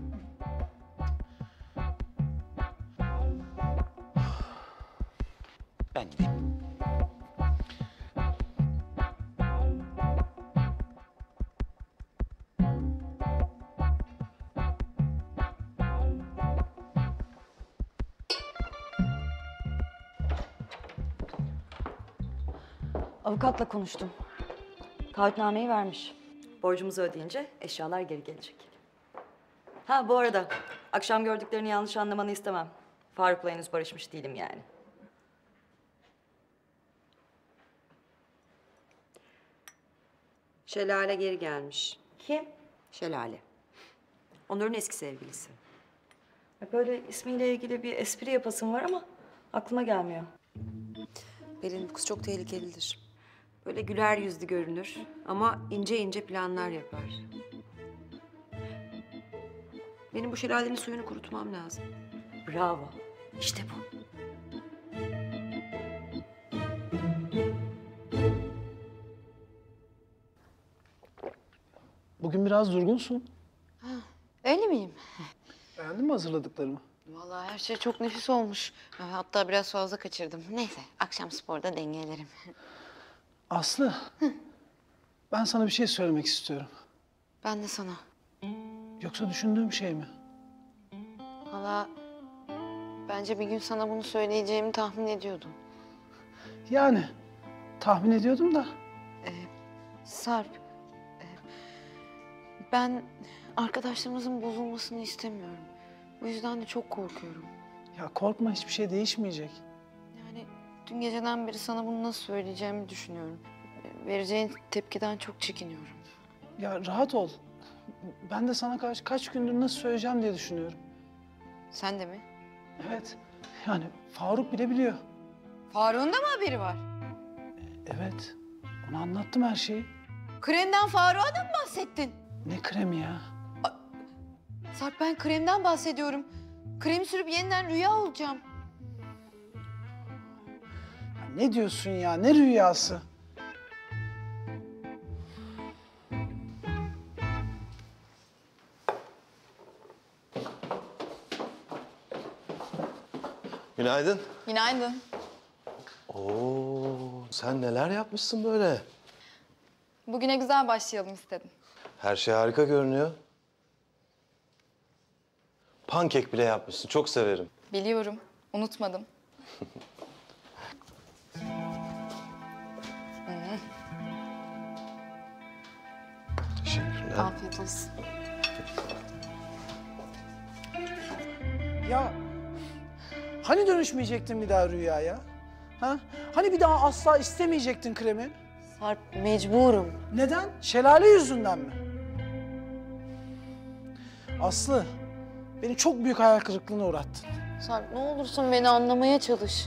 Ben gideyim. Avukatla konuştum. Taahhütnameyi vermiş. Borcumuzu ödeyince eşyalar geri gelecek. Ha bu arada akşam gördüklerini yanlış anlamanı istemem. Faruk'la henüz barışmış değilim yani. Şelale geri gelmiş. Kim? Şelale. Onur'un eski sevgilisi. Böyle ismiyle ilgili bir espri yapasım var ama aklıma gelmiyor. Pelin bu kız çok tehlikelidir. Böyle güler yüzlü görünür ama ince ince planlar yapar. Benim bu şelalenin suyunu kurutmam lazım. Bravo. İşte bu. Bugün biraz durgunsun. Öyle miyim? Beğendin mi hazırladıklarımı? Vallahi her şey çok nefis olmuş. Hatta biraz fazla kaçırdım. Neyse akşam sporda dengelerim. Aslı. Ben sana bir şey söylemek istiyorum. Ben de sana. Yoksa düşündüğüm şey mi? Valla bence bir gün sana bunu söyleyeceğimi tahmin ediyordum. Yani tahmin ediyordum da. Sarp, e, ben arkadaşlarımızın bozulmasını istemiyorum. Bu yüzden de çok korkuyorum. Ya korkma, hiçbir şey değişmeyecek. Yani dün geceden beri sana bunu nasıl söyleyeceğimi düşünüyorum. E, Vereceğin tepkiden çok çekiniyorum. Ya rahat ol. Ben de sana karşı kaç gündür nasıl söyleyeceğim diye düşünüyorum. Sen de mi? Evet. Yani Faruk bile biliyor. Faruk'un da mı haberi var? Evet. Ona anlattım her şeyi. Kremden Faruk'a da mı bahsettin? Ne kremi ya? Sarp, ben kremden bahsediyorum. Krem sürüp yeniden rüya olacağım. Ya ne diyorsun ya? Ne rüyası? Günaydın. Günaydın. Oo, sen neler yapmışsın böyle? Bugüne güzel başlayalım istedim. Her şey harika görünüyor. Pankek bile yapmışsın. Çok severim. Biliyorum, unutmadım. Hmm. Teşekkürler. Afiyet olsun. Ya hani dönüşmeyecektin bir daha rüyaya? Ha? Hani bir daha asla istemeyecektin kremi? Sarp, mecburum. Neden? Şelale yüzünden mi? Aslı, beni çok büyük hayal kırıklığına uğrattın. Sarp, ne olursun beni anlamaya çalış.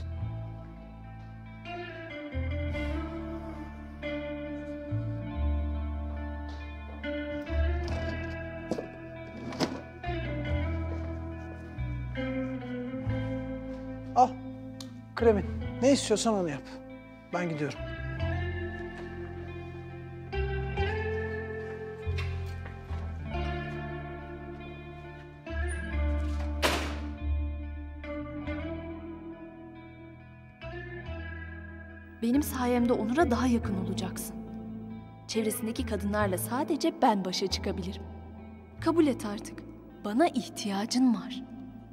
Al, kremin. Ne istiyorsan onu yap. Ben gidiyorum. Benim sayemde Onur'a daha yakın olacaksın. Çevresindeki kadınlarla sadece ben başa çıkabilirim. Kabul et artık. Bana ihtiyacın var.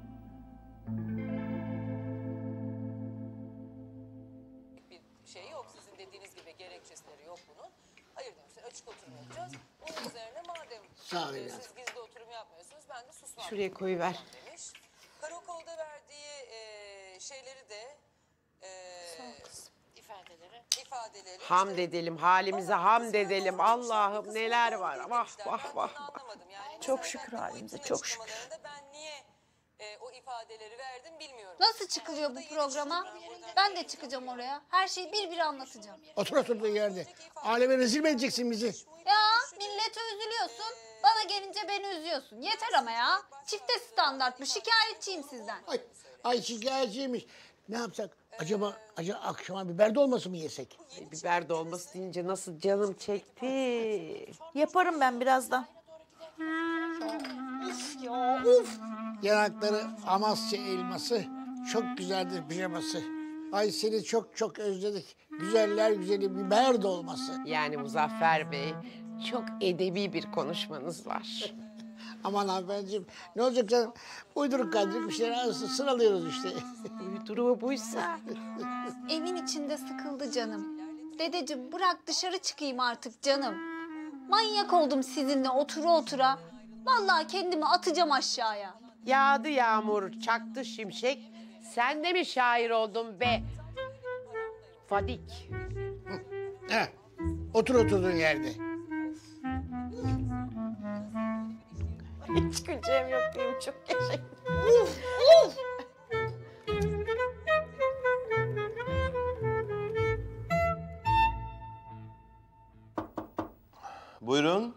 Bir şey yok. Sizin dediğiniz gibi gerekçeleri yok bunun. Hayır demişler. Açık oturum yapacağız. Bunun üzerine madem Sağ ol e, evladım. siz gizli oturum yapmıyorsunuz, ben de susmam. Şuraya koyuver. Demiş. Karakolda verdiği e, şeyleri de e, ifadeleri ifadeleri Hamd işte- edelim, halimize hamd edelim. Allah'ım neler var. Vah vah vah. Çok şükür halimize, çok şükür. Ben niye e, o ifadeleri verdim bilmiyorum. Nasıl çıkılıyor bu programa? Ben de çıkacağım oraya. Her şeyi bir bir anlatacağım. Otur oturduğun yerde. Aleme rezil mi edeceksin bizi? Ya millete üzülüyorsun. Bana gelince beni üzüyorsun. Yeter ama ya. Çifte standart bu. Şikayetçiyim sizden. Ay, ay şikayetçiymiş. Ne yapsak? Acaba, acaba akşama biber dolması mı yesek? Ay, biber dolması deyince nasıl canım çekti. Yaparım ben birazdan. Uf ya uf. Yanakları Amasya elması. Çok güzeldir pijaması. Ay seni çok çok özledik. Güzeller güzeli biber dolması. Yani Muzaffer Bey, çok edebi bir konuşmanız var. Aman hanımefendiciğim ne olacak canım? Uyduruk kaydırık bir şeyler arası sıralıyoruz işte. Uyduruğu buysa. Evin içinde sıkıldı canım. Dedeciğim bırak dışarı çıkayım artık canım. Manyak oldum sizinle otura otura. Vallahi kendimi atacağım aşağıya. Yağdı yağmur, çaktı şimşek. Sen de mi şair oldun be? Fadik. Heh, otur oturduğun yerde. Hiç güleceğim yok diyeyim, çok yaşayın. Uf, uf. Buyurun.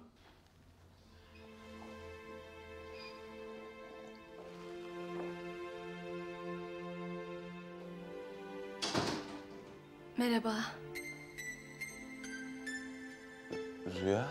Merhaba. Rüya.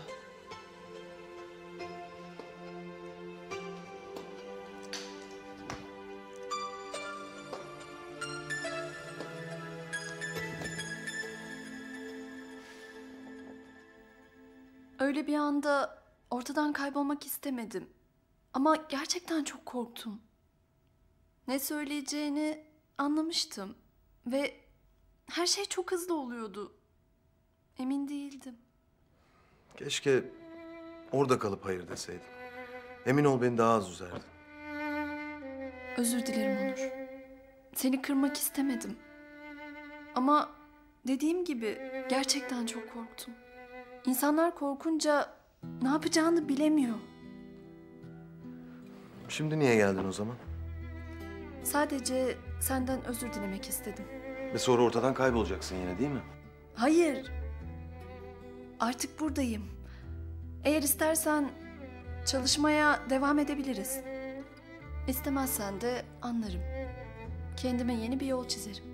Öyle bir anda ortadan kaybolmak istemedim. Ama gerçekten çok korktum. Ne söyleyeceğini anlamıştım. Ve her şey çok hızlı oluyordu. Emin değildim. Keşke orada kalıp hayır deseydim. Emin ol beni daha az üzerdin. Özür dilerim Onur. Seni kırmak istemedim. Ama dediğim gibi gerçekten çok korktum. İnsanlar korkunca ne yapacağını bilemiyor. Şimdi niye geldin o zaman? Sadece senden özür dilemek istedim. Ve sonra ortadan kaybolacaksın yine değil mi? Hayır. Artık buradayım. Eğer istersen çalışmaya devam edebiliriz. İstemezsen de anlarım. Kendime yeni bir yol çizerim.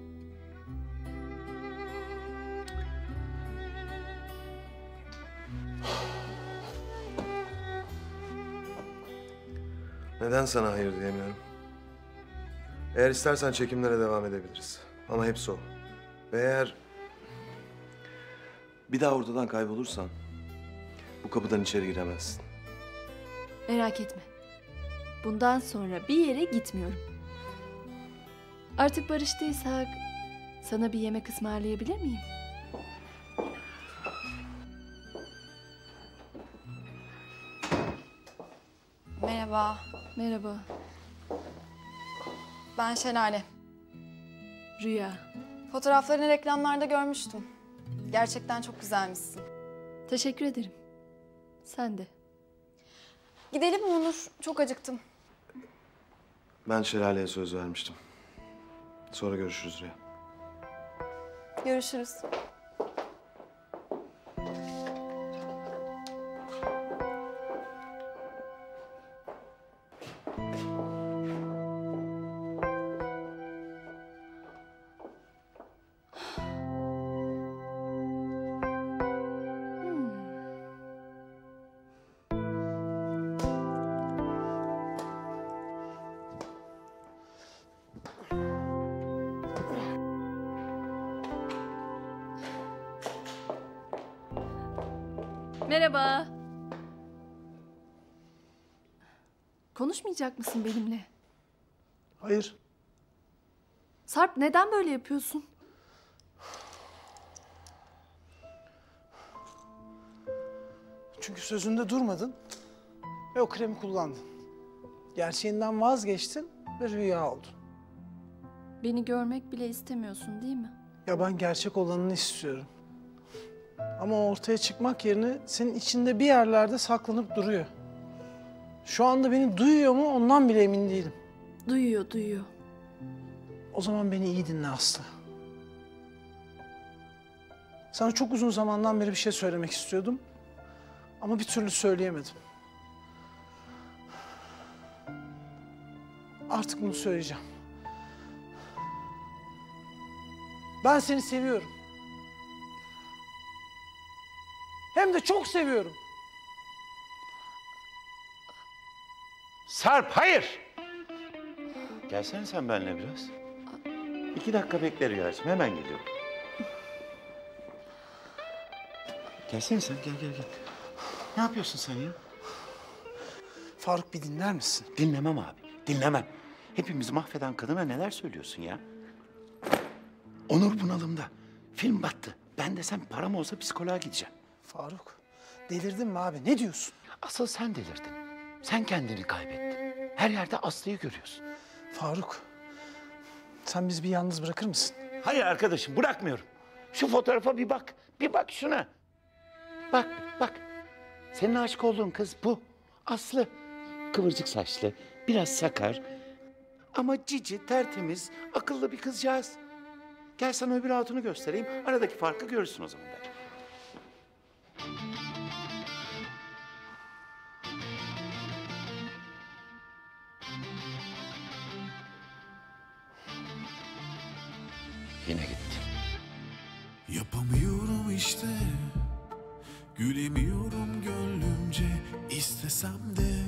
Neden sana hayır diyemiyorum? Eğer istersen çekimlere devam edebiliriz. Ama hepsi o. Ve eğer bir daha ortadan kaybolursan bu kapıdan içeri giremezsin. Merak etme. Bundan sonra bir yere gitmiyorum. Artık barıştıysak sana bir yemek ısmarlayabilir miyim? Merhaba. Merhaba. Ben Şelale. Rüya. Fotoğraflarını reklamlarda görmüştüm. Gerçekten çok güzelmişsin. Teşekkür ederim. Sen de. Gidelim mi Onur? Çok acıktım. Ben Şelale'ye söz vermiştim. Sonra görüşürüz Rüya. Görüşürüz. Merhaba. Konuşmayacak mısın benimle? Hayır. Sarp, neden böyle yapıyorsun? Çünkü sözünde durmadın ve o kremi kullandın. Gerçeğinden vazgeçtin ve rüya oldun. Beni görmek bile istemiyorsun değil mi? Ya ben gerçek olanını istiyorum. Ama ortaya çıkmak yerine senin içinde bir yerlerde saklanıp duruyor. Şu anda beni duyuyor mu ondan bile emin değilim. Duyuyor, duyuyor. O zaman beni iyi dinle Aslı. Sana çok uzun zamandan beri bir şey söylemek istiyordum. Ama bir türlü söyleyemedim. Artık bunu söyleyeceğim. Ben seni seviyorum. Hem de çok seviyorum. Sarp, hayır! Gelsene sen benimle biraz. İki dakika bekle Rüyacığım, hemen geliyorum. Gelsene sen, gel gel gel. Ne yapıyorsun sen ya? Faruk, bir dinler misin? Dinlemem abi, dinlemem. Hepimizi mahveden kadına neler söylüyorsun ya? Onur bunalımda. Film battı. Ben de sen param olsa psikoloğa gideceğim. Faruk, delirdin mi abi? Ne diyorsun? Asıl sen delirdin. Sen kendini kaybettin. Her yerde Aslı'yı görüyorsun. Faruk, sen bizi bir yalnız bırakır mısın? Hayır arkadaşım, bırakmıyorum. Şu fotoğrafa bir bak. Bir bak şuna. Bak, bak. Senin aşık olduğun kız bu. Aslı. Kıvırcık saçlı, biraz sakar. Ama cici, tertemiz, akıllı bir kızcağız. Gel sana öbür hatunu göstereyim. Aradaki farkı görürsün o zaman belki. Yine gitti. Yapamıyorum işte, gülemiyorum gönlümce, istesem de